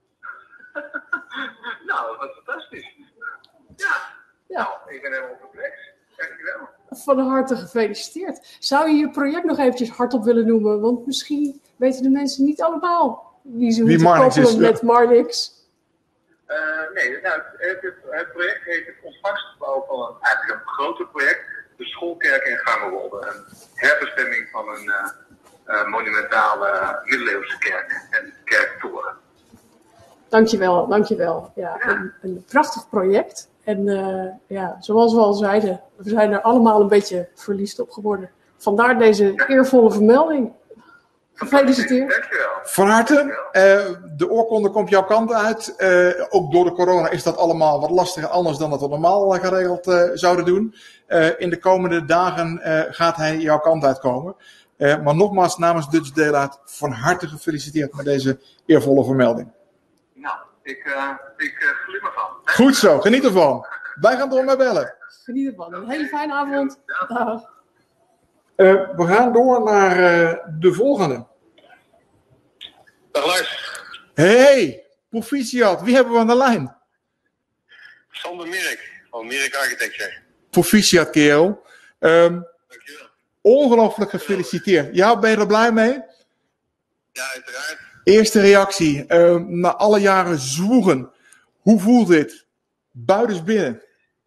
Nou, wat fantastisch. Ja. Ja. Nou, ik ben helemaal perplex. Dankjewel. Van harte gefeliciteerd. Zou je je project nog eventjes hardop willen noemen? Want misschien weten de mensen niet allemaal wie ze Wie moeten Marnix koppelen is, met Marnix. Uh, nee, nou, het, het, het project heet het ontvangstgebouw van een, eigenlijk een groter project. De schoolkerk in Gamerwolde. Een herbestemming van een uh, uh, monumentale middeleeuwse kerk en kerktoren. Dankjewel, dankjewel. Ja, ja. Een, een prachtig project. En uh, ja, zoals we al zeiden, we zijn er allemaal een beetje verliefd op geworden. Vandaar deze ja. eervolle vermelding. Gefeliciteerd. Dankjewel. Van harte. Uh, de oorkonde komt jouw kant uit. Uh, ook door de corona is dat allemaal wat lastiger anders dan dat we normaal geregeld uh, zouden doen. Uh, in de komende dagen uh, gaat hij jouw kant uitkomen. Uh, maar nogmaals namens Dutch Daylight van harte gefeliciteerd met deze eervolle vermelding. Nou, ik, uh, ik uh, geniet ervan. Goed zo, geniet ervan. Wij gaan door met bellen. Geniet ervan. Een hele fijne avond. Dag. Uh, we gaan door naar uh, de volgende. Dag Lars. Hey, proficiat. Wie hebben we aan de lijn? Sander Mirk, van Mirk Architecture. Proficiat, kerel. Um, Dankjewel. Ongelooflijk gefeliciteerd. Ja, ben je er blij mee? Ja, uiteraard. Eerste reactie. Uh, na alle jaren zwoegen. Hoe voelt dit? Buitens binnen.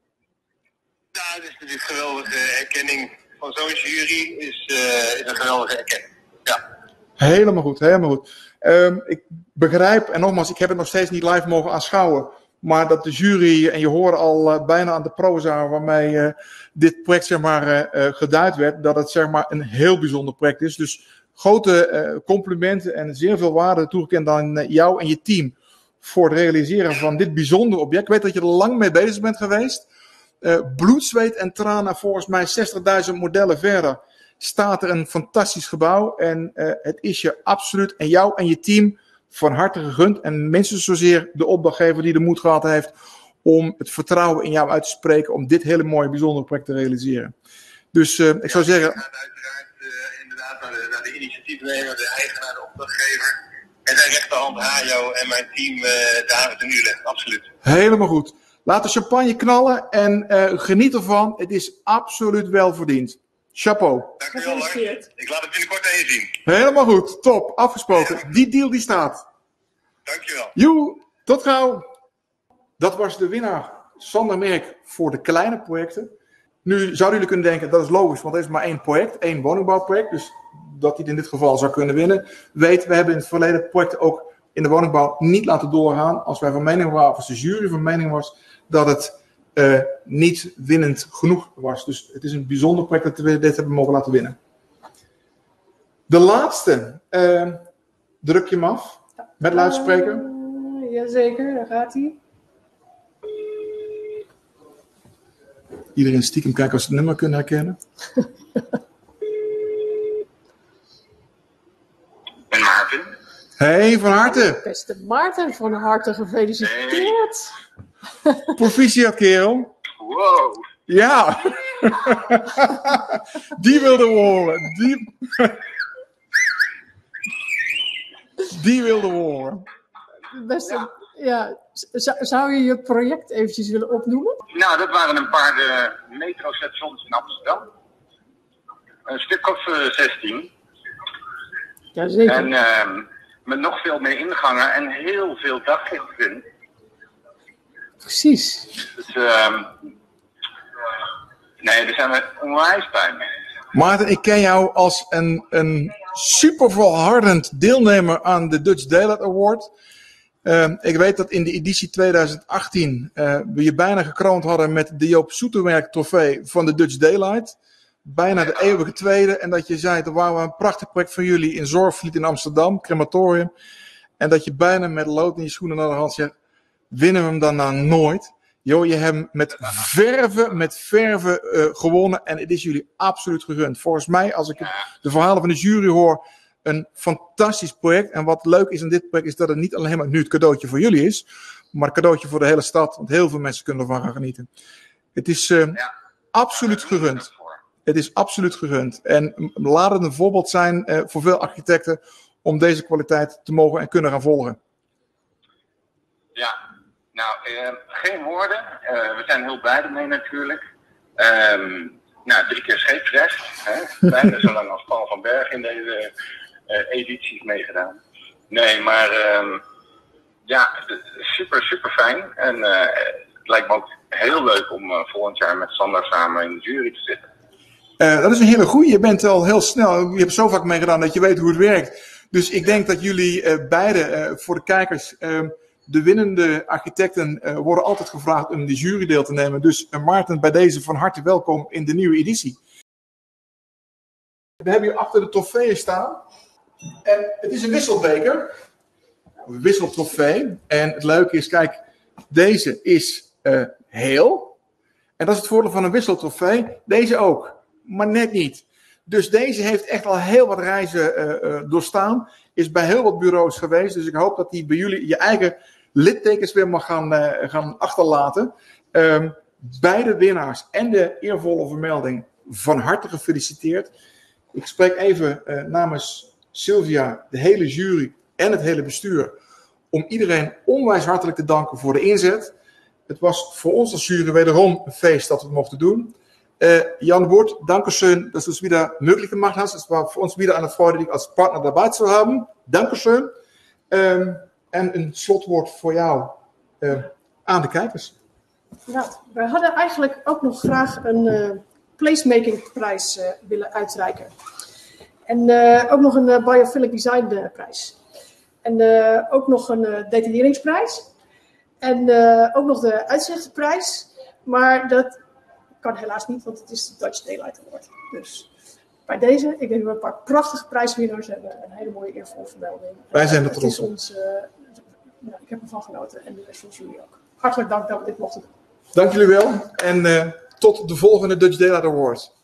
Ja, het is natuurlijk een geweldige erkenning van zo'n jury. Is, uh, is een geweldige erkenning. Ja. Helemaal goed, helemaal goed. Um, ik begrijp, en nogmaals, ik heb het nog steeds niet live mogen aanschouwen. Maar dat de jury, en je hoorde al uh, bijna aan de proza waarmee uh, dit project zeg maar, uh, uh, geduid werd, dat het zeg maar, een heel bijzonder project is. Dus grote uh, complimenten en zeer veel waarde toegekend aan uh, jou en je team voor het realiseren van dit bijzondere object. Ik weet dat je er lang mee bezig bent geweest. Uh, bloed, zweet en tranen, volgens mij zestigduizend modellen verder, staat er een fantastisch gebouw. En uh, het is je absoluut en jou en je team van harte gegund. En minstens zozeer de opdrachtgever die de moed gehad heeft om het vertrouwen in jou uit te spreken om dit hele mooie bijzondere project te realiseren. Dus uh, ik zou zeggen... Ik ga uiteraard uh, inderdaad naar de, naar de initiatiefnemer, de eigenaar, de opdrachtgever en zijn rechterhand Hajo en mijn team uh, de haven ten uur leggen. Absoluut. Helemaal goed. Laat de champagne knallen en uh, geniet ervan. Het is absoluut wel verdiend. Chapeau. Dankjewel Lars. Ik laat het binnenkort aan je zien. Helemaal goed. Top. Afgesproken. Die deal die staat. Dankjewel. Joe. Tot gauw. Dat was de winnaar Sander Mirk voor de kleine projecten. Nu zouden jullie kunnen denken, dat is logisch, want er is maar één project, één woningbouwproject. Dus dat hij het in dit geval zou kunnen winnen. Weet, we hebben in het verleden projecten ook in de woningbouw niet laten doorgaan. Als wij van mening waren, of als de jury van mening was, dat het uh, niet winnend genoeg was. Dus het is een bijzonder project dat we dit hebben mogen laten winnen. De laatste, uh, druk je hem af met luidspreker. Uh, jazeker, daar gaat hij. Iedereen stiekem kijken als ze het nummer kunnen herkennen. En Maarten. Hey, van harte. Beste Maarten, van harte gefeliciteerd. Hey. Proficiat, kerel. Wow. Ja. Die wilde we horen. Die, Die wilde we horen. Beste, ja. Ja, zou je je project eventjes willen opnoemen? Nou, dat waren een paar uh, metrostations in Amsterdam. Een stuk of uh, zestien. Jazeker. En uh, met nog veel meer ingangen en heel veel daglicht erin. Precies. Dus, uh, nee, daar zijn we onwijs bij mee. Maarten, ik ken jou als een, een super volhardend deelnemer aan de Dutch Daylight Award. Uh, ik weet dat in de editie twintig achttien uh, we je bijna gekroond hadden met de Joop Zoetemelk trofee van de Dutch Daylight. Bijna de eeuwige tweede. En dat je zei, er waren een prachtig project van jullie in Zorgvliet in Amsterdam, crematorium. En dat je bijna met lood in je schoenen naar de hand zegt, winnen we hem dan nou nooit? joh, je hebt met verve, met verve uh, gewonnen en het is jullie absoluut gegund. Volgens mij, als ik de verhalen van de jury hoor, een fantastisch project. En wat leuk is aan dit project is dat het niet alleen maar nu het cadeautje voor jullie is, maar een cadeautje voor de hele stad. Want heel veel mensen kunnen ervan gaan genieten. Het is uh, ja. absoluut gegund. Het is absoluut gegund. En laat het een voorbeeld zijn uh, voor veel architecten om deze kwaliteit te mogen en kunnen gaan volgen. Ja, nou, uh, geen woorden. Uh, we zijn heel blij ermee natuurlijk. Um, nou, drie keer scheepsrecht. Hè? Bijna zo lang als Paul van Berg in deze uh, edities meegedaan. Nee, maar um, ja, super, super fijn. En uh, het lijkt me ook heel leuk om uh, volgend jaar met Sander samen in de jury te zitten. Uh, dat is een hele goeie. Je bent al heel snel. Je hebt zo vaak meegedaan dat je weet hoe het werkt. Dus ik denk dat jullie uh, beide, uh, voor de kijkers, uh, de winnende architecten uh, worden altijd gevraagd om in de jury deel te nemen. Dus uh, Maarten, bij deze van harte welkom in de nieuwe editie. We hebben hier achter de trofeeën staan. En het is een wisselbeker. Een wisseltrofee. En het leuke is, kijk, deze is uh, heel. En dat is het voordeel van een wisseltrofee. Deze ook. Maar net niet. Dus deze heeft echt al heel wat reizen uh, uh, doorstaan. Is bij heel wat bureaus geweest. Dus ik hoop dat die bij jullie je eigen littekens weer mag gaan, uh, gaan achterlaten. Um, beide winnaars en de eervolle vermelding van harte gefeliciteerd. Ik spreek even uh, namens Sylvia, de hele jury en het hele bestuur. Om iedereen onwijs hartelijk te danken voor de inzet. Het was voor ons als jury wederom een feest dat we het mochten doen. Uh, Jan Woord, dankeschön, dass du es wieder möglich gemacht hast. Es war für uns wieder eine Freude, dich als Partner dabei zu haben. Dankeschön. Um, en een slotwoord voor jou uh, aan de kijkers. Ja, wij hadden eigenlijk ook nog graag een uh, placemakingprijs uh, willen uitreiken. En uh, ook nog een uh, biophilic design uh, prijs. En uh, ook nog een uh, detailleringsprijs. En uh, ook nog de uitzichtprijs. Maar dat kan helaas niet, want het is de Dutch Daylight Award. Dus bij deze, ik denk dat we een paar prachtige prijswinnaars hebben. Een hele mooie eervolle vermelding. Wij zijn er trots op. Ons, uh, ja, ik heb ervan genoten en de rest van jullie ook. Hartelijk dank dat we dit mochten doen. Dank jullie wel en uh, tot de volgende Dutch Daylight Awards.